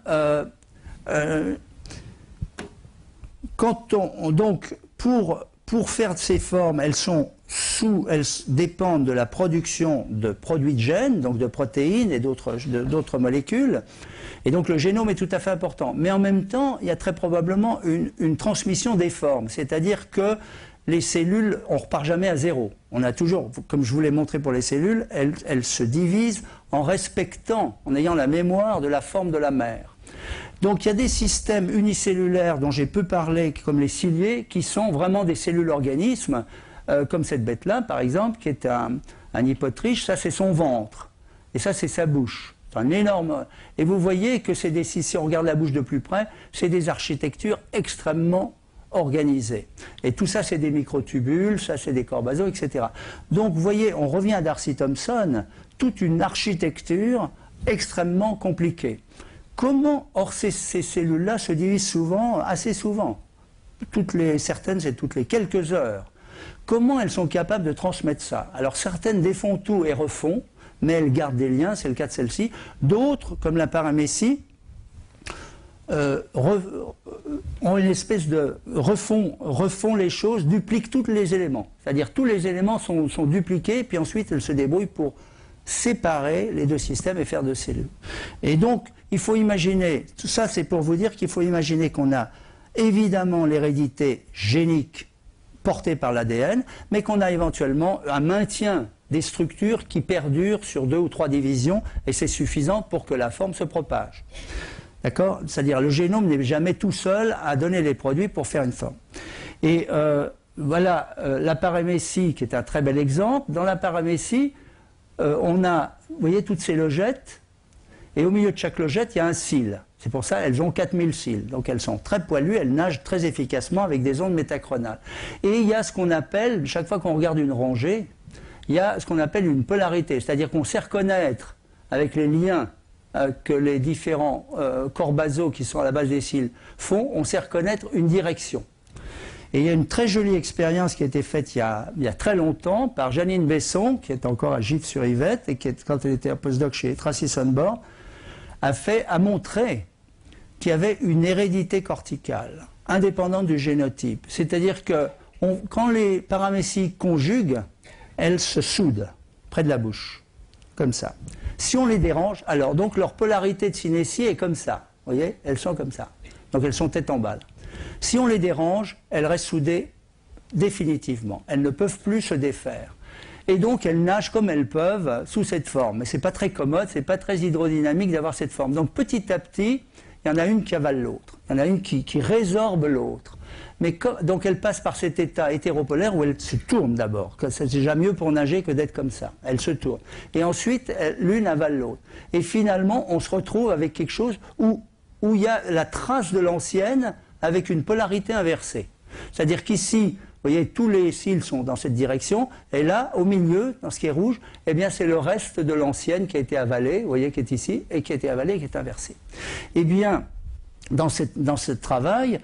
Donc, pour faire ces formes, elles dépendent de la production de produits de gènes, donc de protéines et d'autres molécules. Et donc le génome est tout à fait important. Mais en même temps, il y a très probablement une transmission des formes. C'est-à-dire que les cellules, on ne repart jamais à zéro. On a toujours, comme je vous l'ai montré pour les cellules, elles se divisent en respectant, en ayant la mémoire de la forme de la mère. Donc il y a des systèmes unicellulaires dont j'ai peu parlé, comme les ciliés, qui sont vraiment des cellules-organismes, comme cette bête-là, par exemple, qui est un hypotriche. Ça, c'est son ventre. Et ça, c'est sa bouche. C'est un énorme... Et vous voyez que c'est des... Si on regarde la bouche de plus près, c'est des architectures extrêmement organisées. Et tout ça, c'est des microtubules, ça, c'est des corps basaux, etc. Donc, vous voyez, on revient à Darcy Thompson, toute une architecture extrêmement compliquée. Comment, or ces cellules-là se divisent souvent, assez souvent, certaines c'est toutes les quelques heures. Comment elles sont capables de transmettre ça? Alors certaines défont tout et refont, mais elles gardent des liens, c'est le cas de celle-ci. D'autres, comme la paramécie, ont une espèce de refont les choses, dupliquent tous les éléments. C'est-à-dire tous les éléments sont dupliqués, puis ensuite elles se débrouillent pour séparer les deux systèmes et faire deux cellules. Et donc, il faut imaginer, tout ça c'est pour vous dire qu'il faut imaginer qu'on a évidemment l'hérédité génique portée par l'ADN, mais qu'on a éventuellement un maintien des structures qui perdurent sur 2 ou 3 divisions, et c'est suffisant pour que la forme se propage. D'accord? C'est-à-dire le génome n'est jamais tout seul à donner les produits pour faire une forme. Et voilà la paramécie qui est un très bel exemple. Dans la paramécie, on a, vous voyez, toutes ces logettes, et au milieu de chaque logette, il y a un cil. C'est pour ça qu'elles ont 4000 cils. Donc elles sont très poilues, elles nagent très efficacement avec des ondes métachronales. Et il y a ce qu'on appelle, chaque fois qu'on regarde une rangée, il y a ce qu'on appelle une polarité. C'est-à-dire qu'on sait reconnaître, avec les liens que les différents corps basaux qui sont à la base des cils font, on sait reconnaître une direction. Et il y a une très jolie expérience qui a été faite il y a très longtemps par Janine Besson, qui est encore à Gif-sur-Yvette, et qui, quand elle était en postdoc chez Tracy Sundborn, a montré qu'il y avait une hérédité corticale, indépendante du génotype. C'est-à-dire que quand les paramécies conjuguent, elles se soudent près de la bouche, comme ça. Si on les dérange, alors donc leur polarité de synétie est comme ça. Vous voyez, elles sont comme ça. Donc elles sont tête en balle. Si on les dérange, elles restent soudées définitivement. Elles ne peuvent plus se défaire. Et donc elles nagent comme elles peuvent sous cette forme. Mais ce n'est pas très commode, ce n'est pas très hydrodynamique d'avoir cette forme. Donc petit à petit, il y en a une qui avale l'autre. Il y en a une qui résorbe l'autre. Donc elle passe par cet état hétéropolaire où elle se tourne d'abord. C'est déjà mieux pour nager que d'être comme ça. Elle se tourne. Et ensuite, l'une avale l'autre. Et finalement, on se retrouve avec quelque chose où il y a la trace de l'ancienne avec une polarité inversée. C'est-à-dire qu'ici, vous voyez, tous les cils sont dans cette direction, et là, au milieu, dans ce qui est rouge, eh bien, c'est le reste de l'ancienne qui a été avalée, vous voyez, qui est ici, et qui a été avalée et qui est inversée. Eh bien, dans ce travail,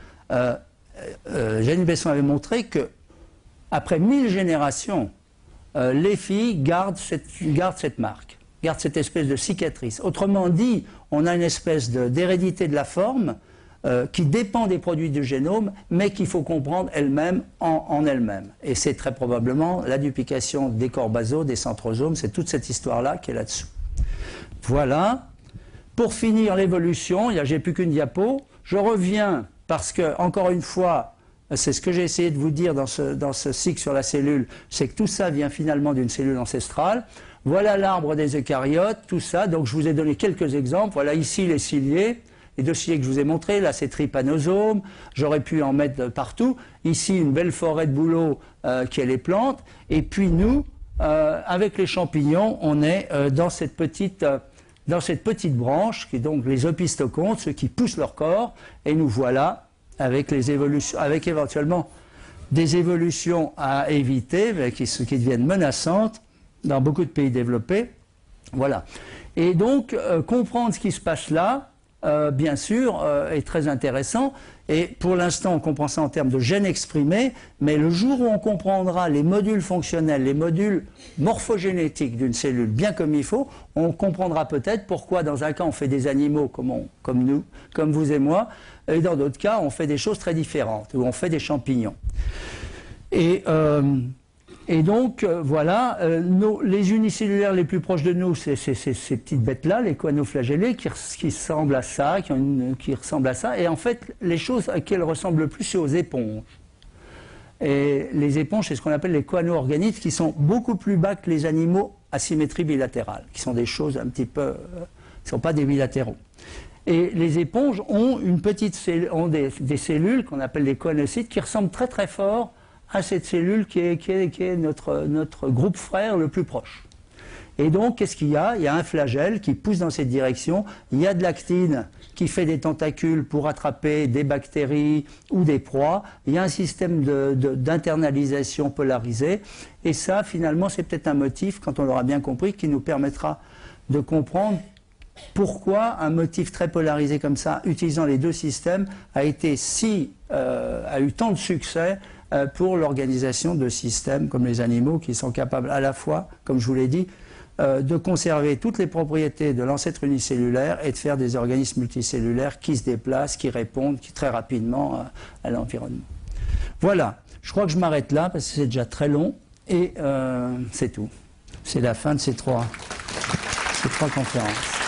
Janine Besson avait montré que après 1000 générations, les filles gardent cette marque, gardent cette espèce de cicatrice. Autrement dit, on a une espèce d'hérédité de la forme qui dépend des produits du génome, mais qu'il faut comprendre elle-même en elle-même. Et c'est très probablement la duplication des corps basaux, des centrosomes, c'est toute cette histoire-là qui est là-dessous. Voilà. Pour finir l'évolution, j'ai plus qu'une diapo. Je reviens parce que, encore une fois, c'est ce que j'ai essayé de vous dire dans ce cycle sur la cellule, c'est que tout ça vient finalement d'une cellule ancestrale. Voilà l'arbre des eucaryotes, tout ça. Donc je vous ai donné quelques exemples. Voilà ici les ciliés. Les deux ciliés que je vous ai montrés, là c'est trypanosome, j'aurais pu en mettre partout. Ici une belle forêt de bouleaux qui est les plantes. Et puis nous, avec les champignons, on est dans cette petite branche qui est donc les opistocontes, ceux qui poussent leur corps. Et nous voilà avec les évolutions, avec éventuellement des évolutions à éviter, mais qui deviennent menaçantes dans beaucoup de pays développés. Voilà. Et donc comprendre ce qui se passe là, bien sûr, est très intéressant. Et pour l'instant, on comprend ça en termes de gènes exprimés, mais le jour où on comprendra les modules fonctionnels, les modules morphogénétiques d'une cellule bien comme il faut, on comprendra peut-être pourquoi dans un cas on fait des animaux comme nous, comme vous et moi, et dans d'autres cas on fait des choses très différentes, où on fait des champignons. Et donc, voilà, les unicellulaires les plus proches de nous, c'est ces petites bêtes-là, les choanoflagellés, qui ressemblent à ça, qui ressemblent à ça. Et en fait, les choses à qui elles ressemblent le plus, c'est aux éponges. Et les éponges, c'est ce qu'on appelle les choano-organites, qui sont beaucoup plus bas que les animaux à symétrie bilatérale, qui sont des choses un petit peu... qui ne sont pas des bilatéraux. Et les éponges ont des cellules qu'on appelle les choanocytes, qui ressemblent très très fort à cette cellule qui est notre groupe frère le plus proche. Et donc, qu'est-ce qu'il y a? Il y a un flagelle qui pousse dans cette direction, il y a de l'actine qui fait des tentacules pour attraper des bactéries ou des proies, il y a un système d'internalisation polarisé, et ça, finalement, c'est peut-être un motif, quand on l'aura bien compris, qui nous permettra de comprendre pourquoi un motif très polarisé comme ça, utilisant les deux systèmes, a eu tant de succès pour l'organisation de systèmes comme les animaux qui sont capables à la fois, comme je vous l'ai dit, de conserver toutes les propriétés de l'ancêtre unicellulaire et de faire des organismes multicellulaires qui se déplacent, qui répondent très rapidement à l'environnement. Voilà, je crois que je m'arrête là parce que c'est déjà très long et c'est tout. C'est la fin de ces trois conférences.